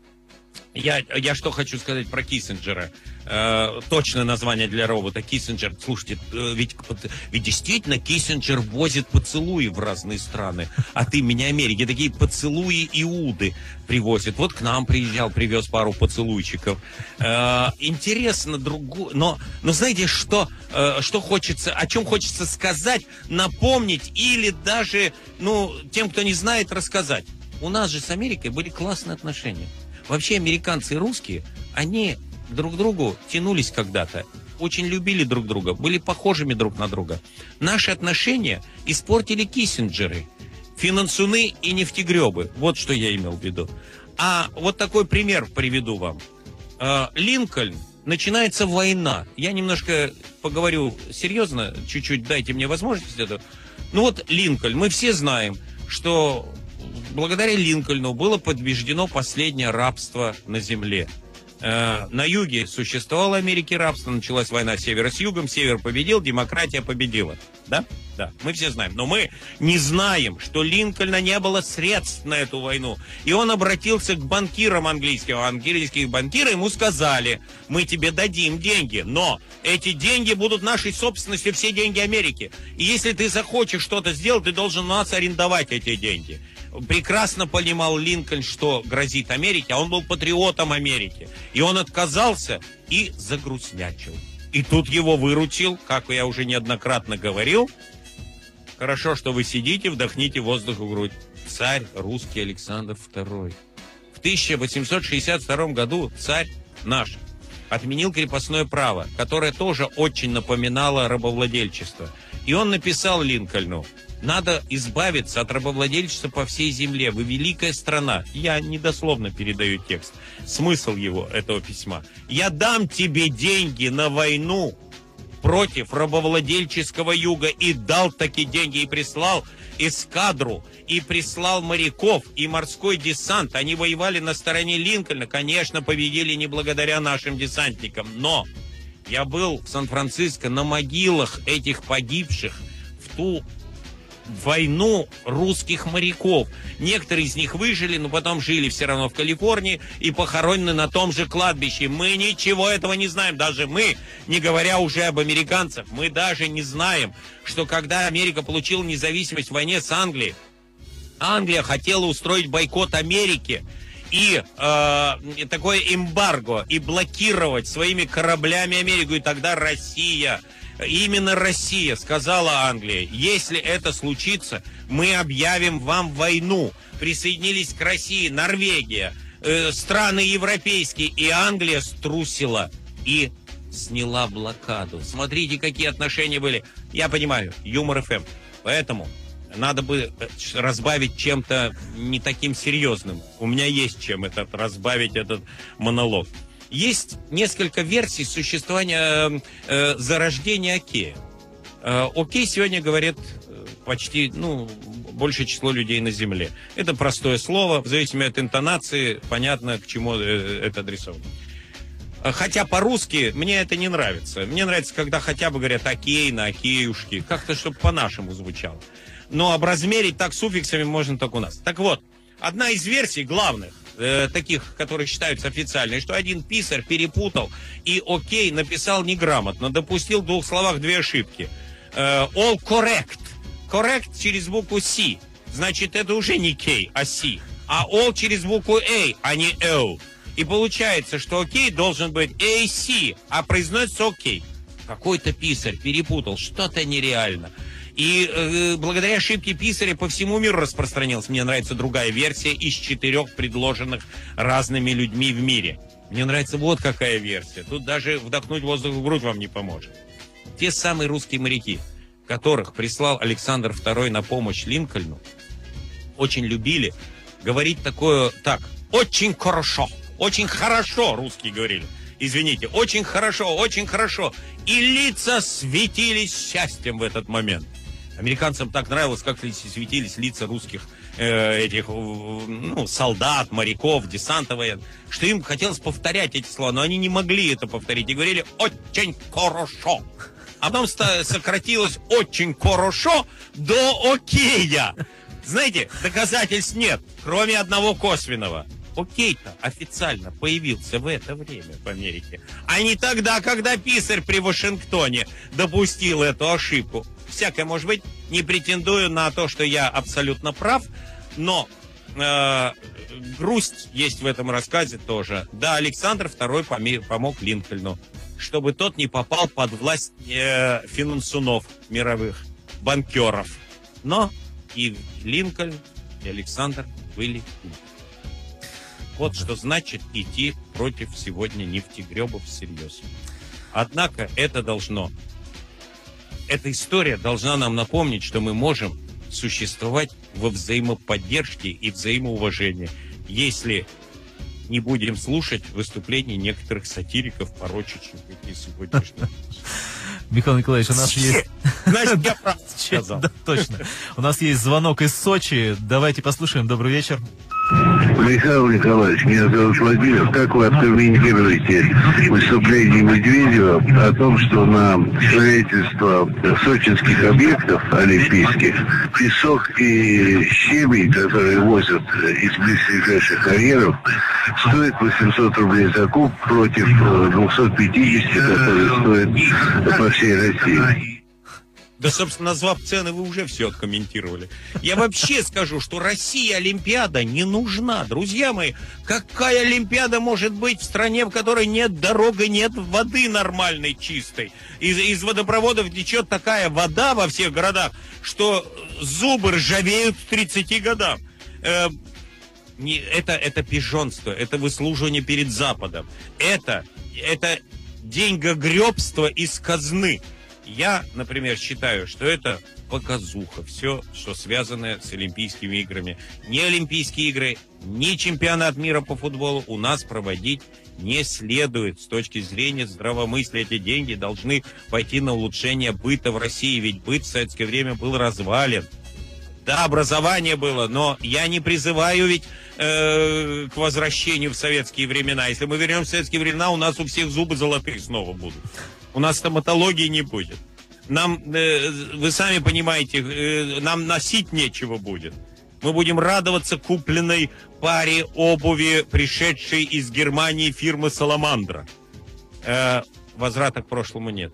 я, я что хочу сказать про Киссинджера. Э, точное название для робота Киссинджер. Слушайте, э, ведь, ведь действительно Киссинджер возит поцелуи в разные страны от имени Америки. Такие поцелуи Иуды привозит. Вот к нам приезжал, привез пару поцелуйчиков. Э, интересно другое. Но, но знаете, что, э, что хочется, о чем хочется сказать, напомнить или даже, ну, тем, кто не знает, рассказать. У нас же с Америкой были классные отношения. Вообще американцы и русские, они друг к другу тянулись когда-то, очень любили друг друга, были похожими друг на друга. Наши отношения испортили Киссинджеры, финансуны и нефтегребы. Вот что я имел в виду. А вот такой пример приведу вам. Линкольн, начинается война. Я немножко поговорю серьезно, чуть-чуть дайте мне возможность это. Ну вот Линкольн, мы все знаем, что благодаря Линкольну было побеждено последнее рабство на земле. Э, на юге существовало в Америке рабство, началась война севера с югом, север победил, демократия победила. Да? Да, мы все знаем. Но мы не знаем, что Линкольна не было средств на эту войну. И он обратился к банкирам английским. Английские банкиры ему сказали: мы тебе дадим деньги, но эти деньги будут нашей собственностью, все деньги Америки. И если ты захочешь что-то сделать, ты должен у нас арендовать эти деньги. Прекрасно понимал Линкольн, что грозит Америке, а он был патриотом Америки. И он отказался и загрустнячил. И тут его выручил, как я уже неоднократно говорил, хорошо, что вы сидите, вдохните воздух в грудь, царь русский Александр второй. В тысяча восемьсот шестьдесят втором году царь наш отменил крепостное право, которое тоже очень напоминало рабовладельчество. И он написал Линкольну: надо избавиться от рабовладельчества по всей земле. Вы великая страна. Я недословно передаю текст. Смысл его, этого письма. Я дам тебе деньги на войну против рабовладельческого юга. И дал такие деньги. И прислал эскадру. И прислал моряков. И морской десант. Они воевали на стороне Линкольна. Конечно, победили не благодаря нашим десантникам. Но я был в Сан-Франциско на могилах этих погибших в ту войну русских моряков. Некоторые из них выжили, но потом жили все равно в Калифорнии и похоронены на том же кладбище. Мы ничего этого не знаем. Даже мы, не говоря уже об американцах, мы даже не знаем, что когда Америка получила независимость в войне с Англией, Англия хотела устроить бойкот Америки и э, такое эмбарго, и блокировать своими кораблями Америку. И тогда Россия Именно Россия сказала Англии, если это случится, мы объявим вам войну. Присоединились к России Норвегия, э, страны европейские, и Англия струсила и сняла блокаду. Смотрите, какие отношения были. Я понимаю, юмор эф эм. Поэтому надо бы разбавить чем-то не таким серьезным. У меня есть чем этот, разбавить этот монолог. Есть несколько версий существования э, зарождения окея. Э, окей сегодня говорит почти, ну, большее число людей на Земле. Это простое слово, в зависимости от интонации, понятно, к чему это адресовано. Хотя по-русски мне это не нравится. Мне нравится, когда хотя бы говорят окей, на океюшки. Как-то, чтобы по-нашему звучало. Но образмерить так суффиксами можно только у нас. Так вот, одна из версий главных, э, таких, которые считаются официальной, что один писарь перепутал и окей написал неграмотно, допустил в двух словах две ошибки. Э, all correct. Correct через букву C. Значит, это уже не K, а C. А all через букву A, а не O. И получается, что окей должен быть эй си, а произносится окей. Какой-то писарь перепутал, что-то нереально. И э, благодаря ошибке писаря по всему миру распространилась. Мне нравится другая версия из четырех предложенных разными людьми в мире. Мне нравится вот какая версия. Тут даже вдохнуть воздух в грудь вам не поможет. Те самые русские моряки, которых прислал Александр второй на помощь Линкольну, очень любили говорить такое так: очень хорошо. Очень хорошо, русские говорили. Извините, очень хорошо, очень хорошо. И лица светились счастьем в этот момент. Американцам так нравилось, как светились лица русских э, этих, ну, солдат, моряков, десанта военных, что им хотелось повторять эти слова, но они не могли это повторить и говорили «очень хорошо». А потом сократилось «очень хорошо» до «окея». Знаете, доказательств нет, кроме одного косвенного. Окей-то официально появился в это время в Америке, а не тогда, когда писарь при Вашингтоне допустил эту ошибку. Всякое может быть, не претендую на то, что я абсолютно прав, но э, грусть есть в этом рассказе тоже. Да, Александр второй помог Линкольну, чтобы тот не попал под власть э, финансунов мировых, банкеров. Но и Линкольн, и Александр были умны. Вот что значит идти против сегодня нефтегребов всерьез. Однако это должно, эта история должна нам напомнить, что мы можем существовать во взаимоподдержке и взаимоуважении, если не будем слушать выступлений некоторых сатириков, порочащих какие сегодняшние. Михаил Николаевич, у нас есть... Значит, я прав сказал. Да, точно. У нас есть звонок из Сочи. Давайте послушаем. Добрый вечер. Михаил Николаевич, меня зовут Владимир. Как вы откомментируете выступление Медведева о том, что на строительство сочинских объектов олимпийских песок и щебень, которые возят из близлежащих карьеров, стоит восемьсот рублей за куб против двухсот пятидесяти, которые стоят по всей России? Да, собственно, назвав цены, вы уже все откомментировали. Я вообще скажу, что России Олимпиада не нужна. Друзья мои, какая Олимпиада может быть в стране, в которой нет дороги, нет воды нормальной, чистой? Из, из водопроводов течет такая вода во всех городах, что зубы ржавеют к тридцати годам. Э, не, это, это пижонство, это выслуживание перед Западом. Это, это деньгогребство из казны. Я, например, считаю, что это показуха. Все, что связано с Олимпийскими играми. Ни Олимпийские игры, ни чемпионат мира по футболу у нас проводить не следует. С точки зрения здравомыслия эти деньги должны пойти на улучшение быта в России. Ведь быт в советское время был развален. Да, образование было, но я не призываю ведь э, к возвращению в советские времена. Если мы вернемся в советские времена, у нас у всех зубы золотые снова будут. У нас стоматологии не будет. Нам, э, вы сами понимаете, э, нам носить нечего будет. Мы будем радоваться купленной паре обуви, пришедшей из Германии фирмы «Саламандра». Э, возврата к прошлому нет.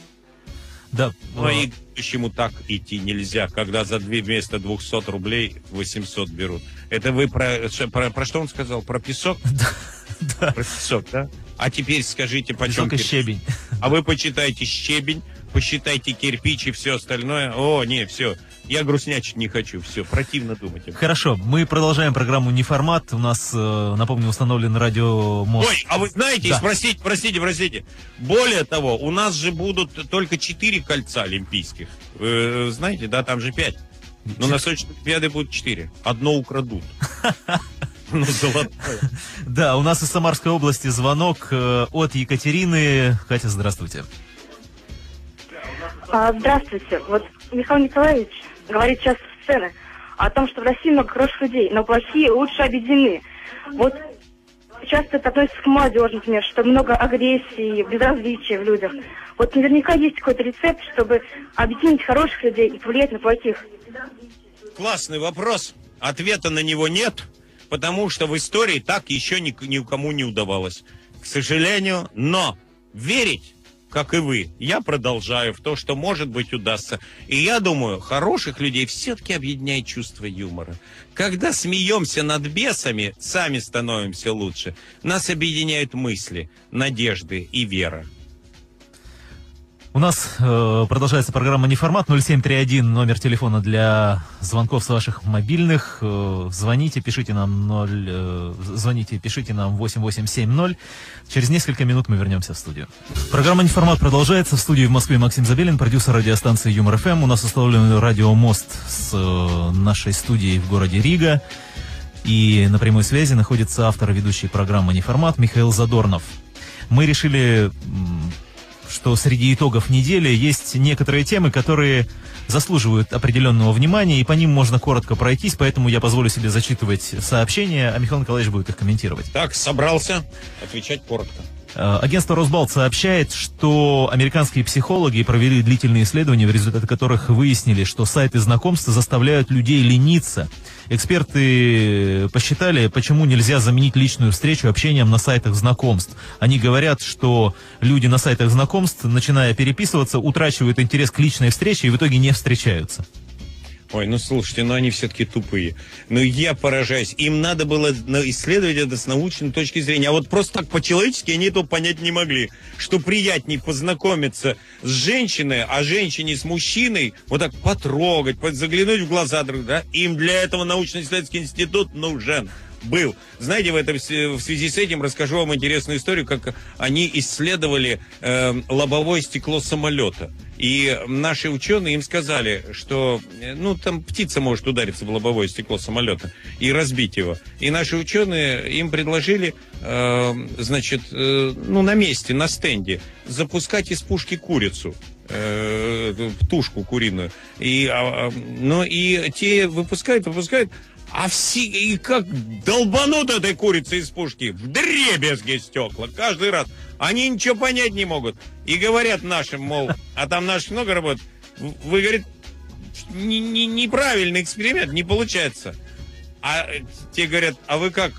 Да. Ну и почему так идти нельзя, когда за две вместо двухсот рублей восемьсот берут? Это вы про, про, про что он сказал? Про песок? Да. Про песок, да? А теперь скажите, почем песок и щебень. А вы почитайте щебень, посчитайте кирпич и все остальное. О, не, все. Я грустнячить не хочу. Все, противно думать. Хорошо, мы продолжаем программу «Неформат». У нас, э, напомню, установлен радиомост. Ой, а вы знаете, да. спросите, простите, простите. Более того, у нас же будут только четыре кольца олимпийских. Вы знаете, да, там же пять. Но на Сочи Олимпиады будут четыре. Одно украдут. Ну, золотое. Да, у нас из Самарской области звонок э, от Екатерины. Катя, здравствуйте. А, здравствуйте. Вот Михаил Николаевич говорит сейчас в сцены о том, что в России много хороших людей, но плохие лучше объединены. Вот часто это относится к молодежи, например, что много агрессии, безразличия в людях. Вот наверняка есть какой-то рецепт, чтобы объединить хороших людей и повлиять на плохих. Классный вопрос. Ответа на него нет, потому что в истории так еще ни, никому не удавалось. К сожалению, но верить, как и вы, я продолжаю в то, что, может быть, удастся. И я думаю, хороших людей все-таки объединяет чувство юмора. Когда смеемся над бесами, сами становимся лучше. Нас объединяют мысли, надежды и вера. У нас э, продолжается программа «Неформат». ноль семь три один, номер телефона для звонков с ваших мобильных. Э, звоните, пишите нам ноль, э, звоните, пишите нам восемь восемь семь ноль. Через несколько минут мы вернемся в студию. Программа «Неформат» продолжается. В студии в Москве Максим Забелин, продюсер радиостанции Юмор ФМ. У нас установлен радиомост с э, нашей студией в городе Рига. И на прямой связи находится автор и ведущий программы «Неформат» Михаил Задорнов. Мы решили... что среди итогов недели есть некоторые темы, которые заслуживают определенного внимания, и по ним можно коротко пройтись, поэтому я позволю себе зачитывать сообщения, а Михаил Николаевич будет их комментировать. Так, собрался отвечать коротко. Агентство «Росбалт» сообщает, что американские психологи провели длительные исследования, в результате которых выяснили, что сайты знакомств заставляют людей лениться. Эксперты посчитали, почему нельзя заменить личную встречу общением на сайтах знакомств. Они говорят, что люди на сайтах знакомств, начиная переписываться, утрачивают интерес к личной встрече и в итоге не встречаются. Ой, ну слушайте, ну они все-таки тупые. Ну я поражаюсь. Им надо было исследовать это с научной точки зрения. А вот просто так по-человечески они этого понять не могли. Что приятнее познакомиться с женщиной, а женщине с мужчиной вот так потрогать, заглянуть в глаза друг, да? Им для этого научно-исследовательский институт нужен. Был. Знаете, в, этом, в связи с этим расскажу вам интересную историю, как они исследовали э, лобовое стекло самолета. И наши ученые им сказали, что ну там птица может удариться в лобовое стекло самолета и разбить его. И наши ученые им предложили, э, значит, э, ну на месте, на стенде запускать из пушки курицу. Э, тушку куриную. И, э, ну и те выпускают, выпускают. А все, и как долбанут этой курицей из пушки, вдребезги стекла, каждый раз. Они ничего понять не могут. И говорят нашим, мол, а там наших много работает. Вы, говорит, не, не, неправильный эксперимент, не получается. А те говорят, а вы как?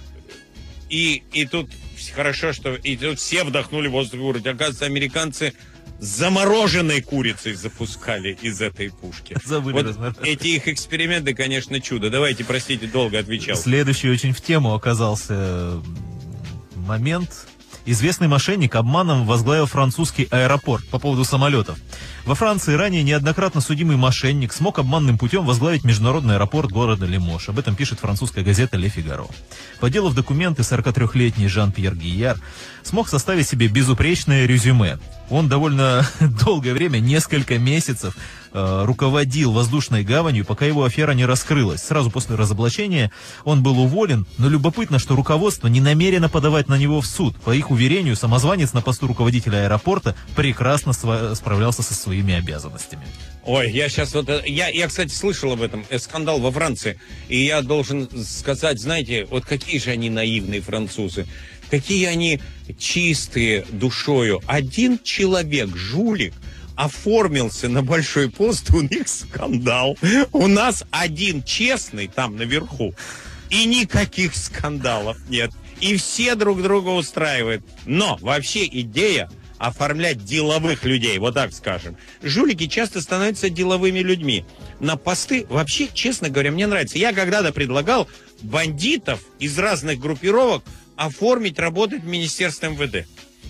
И, и тут хорошо, что и тут все вдохнули воздух, говорят, оказывается, американцы замороженной курицей запускали из этой пушки. Забыли вот размер. Эти их эксперименты, конечно, чудо. Давайте, простите, долго отвечал. Следующий очень в тему оказался момент. Известный мошенник обманом возглавил французский аэропорт по поводу самолетов. Во Франции ранее неоднократно судимый мошенник смог обманным путем возглавить международный аэропорт города Лимож. Об этом пишет французская газета «Ле Фигаро». Поделав документы, сорокатрёхлетний Жан-Пьер Гияр смог составить себе безупречное резюме. Он довольно долгое время, несколько месяцев, э, руководил воздушной гаванью, пока его афера не раскрылась. Сразу после разоблачения он был уволен, но любопытно, что руководство не намерено подавать на него в суд. По их уверению, самозванец на посту руководителя аэропорта прекрасно справлялся со своими обязанностями. Ой, я сейчас вот... Я, я, кстати, слышал об этом, э, скандал во Франции. И я должен сказать, знаете, вот какие же они наивные французы. Какие они чистые душою. Один человек, жулик, оформился на большой пост, у них скандал. У нас один честный там наверху, и никаких скандалов нет. И все друг друга устраивают. Но вообще идея оформлять деловых людей, вот так скажем. Жулики часто становятся деловыми людьми. На посты, вообще, честно говоря, мне нравится. Я когда-то предлагал бандитов из разных группировок оформить работать в Министерстве эм вэ дэ.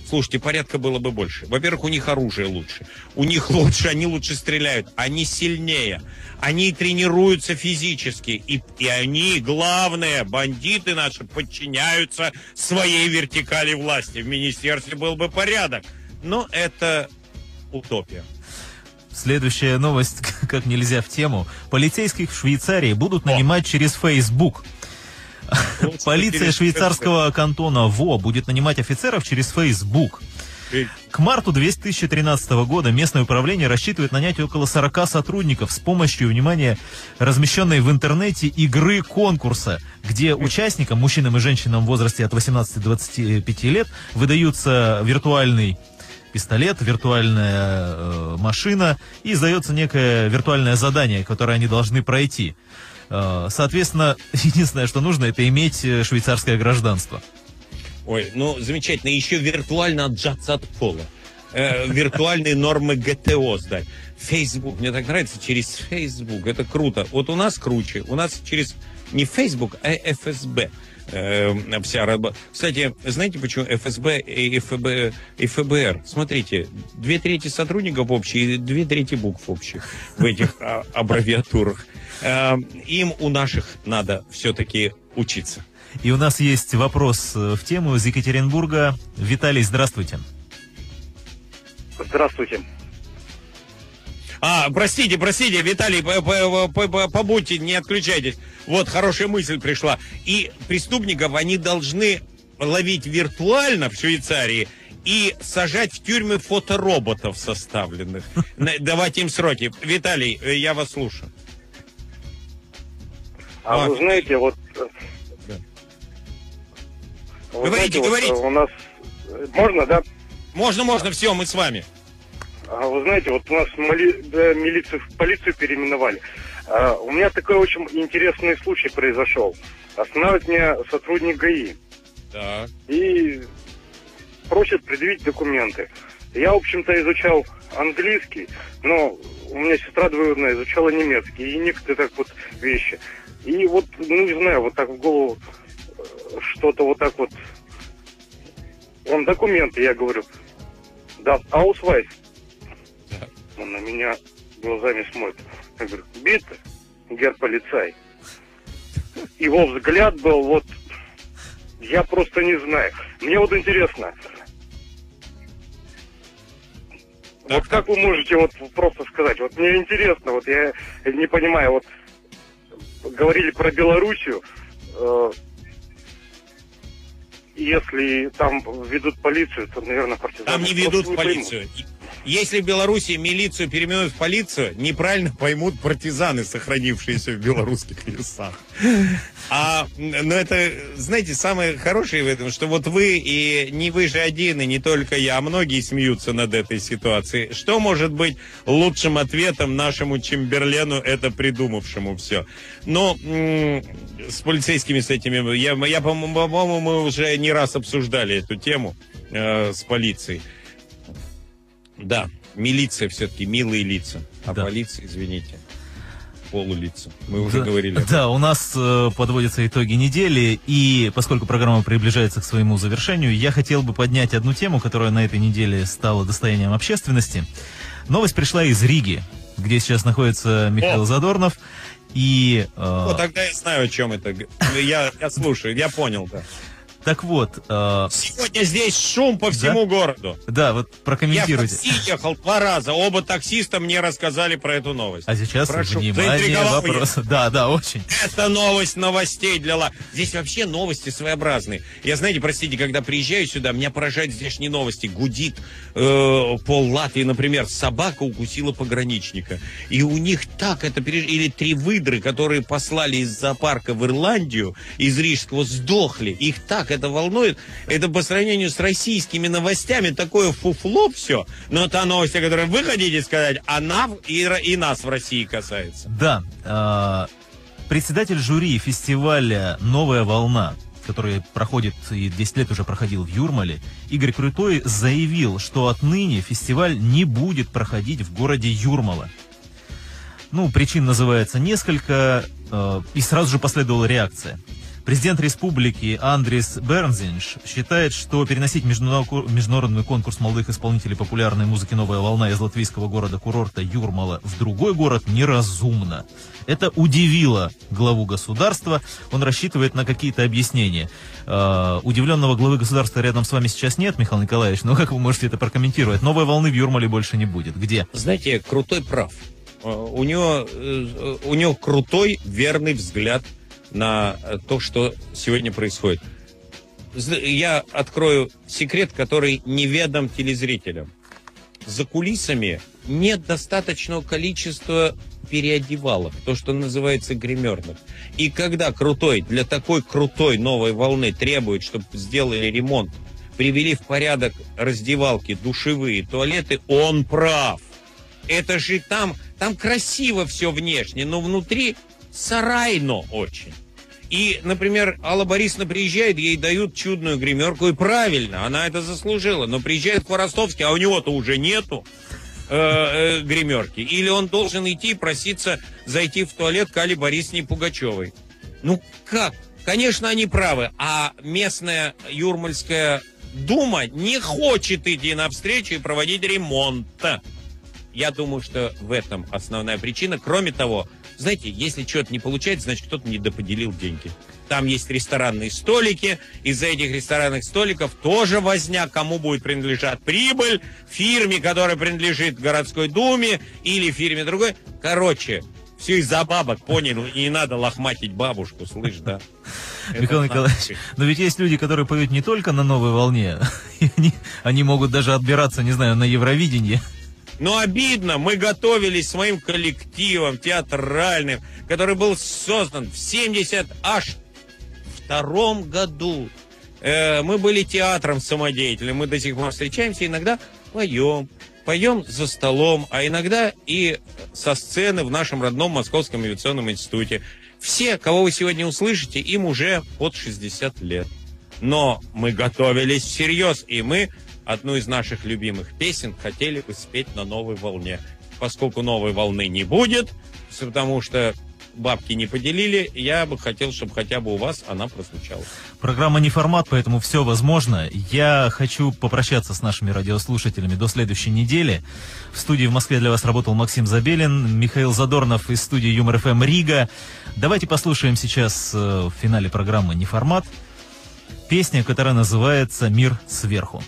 Слушайте, порядка было бы больше. Во-первых, у них оружие лучше. У них лучше, они лучше стреляют. Они сильнее. Они тренируются физически. И, и они, главное, бандиты наши, подчиняются своей вертикали власти. В министерстве был бы порядок. Но это утопия. Следующая новость, как нельзя в тему. Полицейских в Швейцарии будут нанимать через Facebook. Полиция швейцарского кантона Во будет нанимать офицеров через Facebook. К марту две тысячи тринадцатого года местное управление рассчитывает нанять около сорока сотрудников с помощью, внимания, размещенной в интернете игры конкурса, где участникам, мужчинам и женщинам в возрасте от восемнадцати до двадцати пяти лет, выдаются виртуальный пистолет, виртуальная э, машина и сдается некое виртуальное задание, которое они должны пройти. Соответственно, единственное, что нужно, это иметь швейцарское гражданство. Ой, ну, замечательно. Еще виртуально отжаться от пола. Э, виртуальные нормы ГТО сдать. Facebook, мне так нравится, через Facebook. Это круто. Вот у нас круче. У нас через не Facebook, а эф эс бэ. Э, вся работа. Кстати, знаете, почему эф эс бэ и эф бэ эр? эф бэ эр? Смотрите, две трети сотрудников общие и две трети букв общих в этих аббревиатурах. Им у наших надо все-таки учиться. И у нас есть вопрос в тему из Екатеринбурга. Виталий, здравствуйте. Здравствуйте. А, простите, простите, Виталий, побудьте, не отключайтесь. Вот, хорошая мысль пришла. И преступников они должны ловить виртуально в Швейцарии и сажать в тюрьмы фотороботов составленных. Давать им сроки. Виталий, я вас слушаю. А, а вы знаете, вот... Да. Вы говорите, знаете, говорите. Вот, у нас... Можно, да? Можно, можно, все, мы с вами. А вы знаете, вот у нас мили... да, милицию в полицию переименовали. А, у меня такой очень интересный случай произошел. Останавливает меня сотрудник ГАИ. Да. И просит предъявить документы. Я, в общем-то, изучал английский, но у меня сестра двоюродная изучала немецкий. И некоторые так вот вещи. И вот, ну не знаю, вот так в голову что-то вот так вот. Он документы, я говорю. Да, аусвайс. Да. Он на меня глазами смотрит. Я говорю, биtte, гер полицай. Его взгляд был вот, я просто не знаю. Мне вот интересно. Так, вот как вы можете вот просто сказать? Вот мне интересно, вот я не понимаю, вот говорили про Белоруссию, э, если там ведут полицию, то, наверное, партизаны... Там не ведут не полицию. Поймут. Если в Беларуси милицию переименуют в полицию, неправильно поймут партизаны, сохранившиеся в белорусских лесах. А, но это, знаете, самое хорошее в этом, что вот вы, и не вы же один, и не только я, а многие смеются над этой ситуацией. Что может быть лучшим ответом нашему Чемберлену, это придумавшему все? Но м- с полицейскими с этими, я, я по-моему, мы уже не раз обсуждали эту тему э, с полицией. Да, милиция все-таки милые лица, а да. Полиция, извините, полулица. Мы уже да, говорили. Да, у нас э, подводятся итоги недели, и поскольку программа приближается к своему завершению, я хотел бы поднять одну тему, которая на этой неделе стала достоянием общественности. Новость пришла из Риги, где сейчас находится Михаил О! Задорнов. И, э... О, тогда я знаю, о чем это. Я, я слушаю, я понял, да. Так вот... Э... Сегодня здесь шум по всему да? городу. Да, вот прокомментируйте. Я в такси ехал два раза. Оба таксиста мне рассказали про эту новость. А сейчас, прошу, внимание, вопрос. Да, да, очень. Это новость новостей для ла... Здесь вообще новости своеобразные. Я, знаете, простите, когда приезжаю сюда, меня поражают здешние новости. Гудит э, пол Латвии, например, собака укусила пограничника. И у них так это переж... Или три выдры, которые послали из зоопарка в Ирландию, из Рижского, сдохли. Их так это волнует. Это по сравнению с российскими новостями такое фуфло все. Но та новость, о которой вы хотите сказать, она и, и нас в России касается. Да. Э, председатель жюри фестиваля «Новая волна», который проходит и десять лет уже проходил в Юрмале, Игорь Крутой заявил, что отныне фестиваль не будет проходить в городе Юрмала. Ну, причин называется несколько, э, и сразу же последовала реакция. Президент республики Андрис Бернзинш считает, что переносить международный конкурс молодых исполнителей популярной музыки «Новая волна» из латвийского города-курорта Юрмала в другой город неразумно. Это удивило главу государства. Он рассчитывает на какие-то объяснения. Э, удивленного главы государства рядом с вами сейчас нет, Михаил Николаевич, но как вы можете это прокомментировать? Новой волны в Юрмале больше не будет. Где? Знаете, Крутой прав. У него, у него крутой, верный взгляд на то, что сегодня происходит. Я открою секрет, который неведом телезрителям. За кулисами нет достаточного количества переодевалок, то, что называется гримерных. И когда Крутой для такой крутой новой волны требует, чтобы сделали ремонт, привели в порядок раздевалки, душевые, туалеты, он прав. Это же там, там красиво все внешне, но внутри сарайно очень. И, например, Алла Борисовна приезжает, ей дают чудную гримерку, и правильно, она это заслужила. Но приезжает Хворостовский, а у него-то уже нету э, э, гримерки. Или он должен идти проситься зайти в туалет к Алле Борисовне Пугачевой. Ну как? Конечно, они правы. А местная Юрмальская дума не хочет идти навстречу и проводить ремонт. Я думаю, что в этом основная причина. Кроме того, знаете, если что-то не получается, значит, кто-то недоподелил деньги. Там есть ресторанные столики, из-за этих ресторанных столиков тоже возня, кому будет принадлежать прибыль, фирме, которая принадлежит городской думе, или фирме другой. Короче, все из-за бабок, понял, и не надо лохматить бабушку, слышь, да. Михаил Николаевич, но ведь есть люди, которые поют не только на «Новой волне», они, они могут даже отбираться, не знаю, на Евровидение. Но обидно, мы готовились с моим коллективом театральным, который был создан в семьдесят втором году. Э, мы были театром самодеятельным, мы до сих пор встречаемся, иногда поем, поем за столом, а иногда и со сцены в нашем родном Московском авиационном институте. Все, кого вы сегодня услышите, им уже под шестьдесят лет. Но мы готовились всерьез, и мы одну из наших любимых песен хотели бы спеть на «Новой волне». Поскольку «Новой волны» не будет, потому что бабки не поделили, я бы хотел, чтобы хотя бы у вас она прозвучала. Программа не формат, поэтому все возможно. Я хочу попрощаться с нашими радиослушателями до следующей недели. В студии в Москве для вас работал Максим Забелин, Михаил Задорнов из студии Юмор ФМ Рига. Давайте послушаем сейчас в финале программы «Не формат» песня, которая называется «Мир сверху».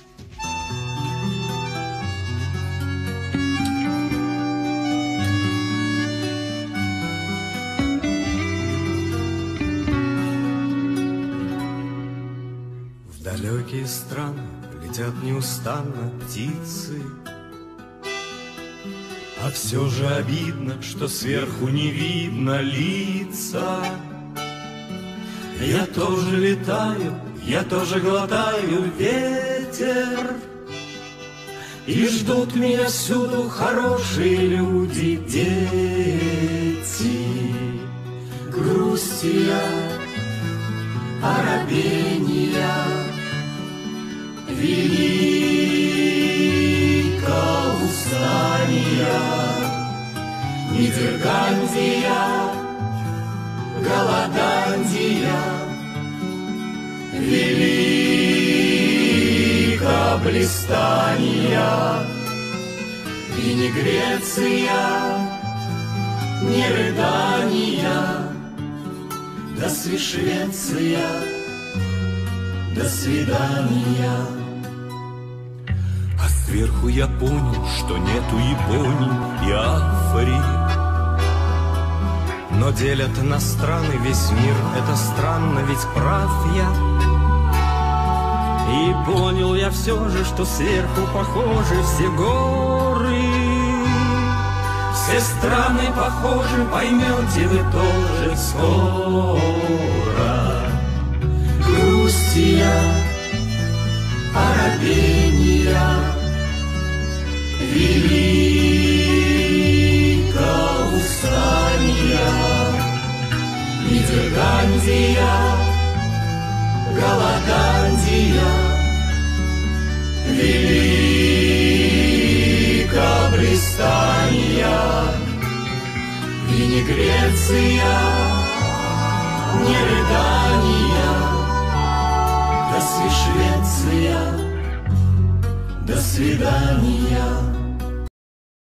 Далекие страны летят неустанно птицы, а все же обидно, что сверху не видно лица. Я тоже летаю, я тоже глотаю ветер, и ждут меня всюду хорошие люди, дети. Грустия, оробения, великого устания, недергандия, голодандия, великого блистания, и не Греция, не рыдания, до Швеция, до свидания. А сверху я понял, что нету Японии и Африки, но делят на страны весь мир, это странно, ведь прав я. И понял я все же, что сверху похожи все горы, все страны похожи, поймете вы тоже скоро. Грустия, оробения, великого устания, недергандия, голодандия, великого блистания, и не Греция, не рыдания. До Швеция, до свидания.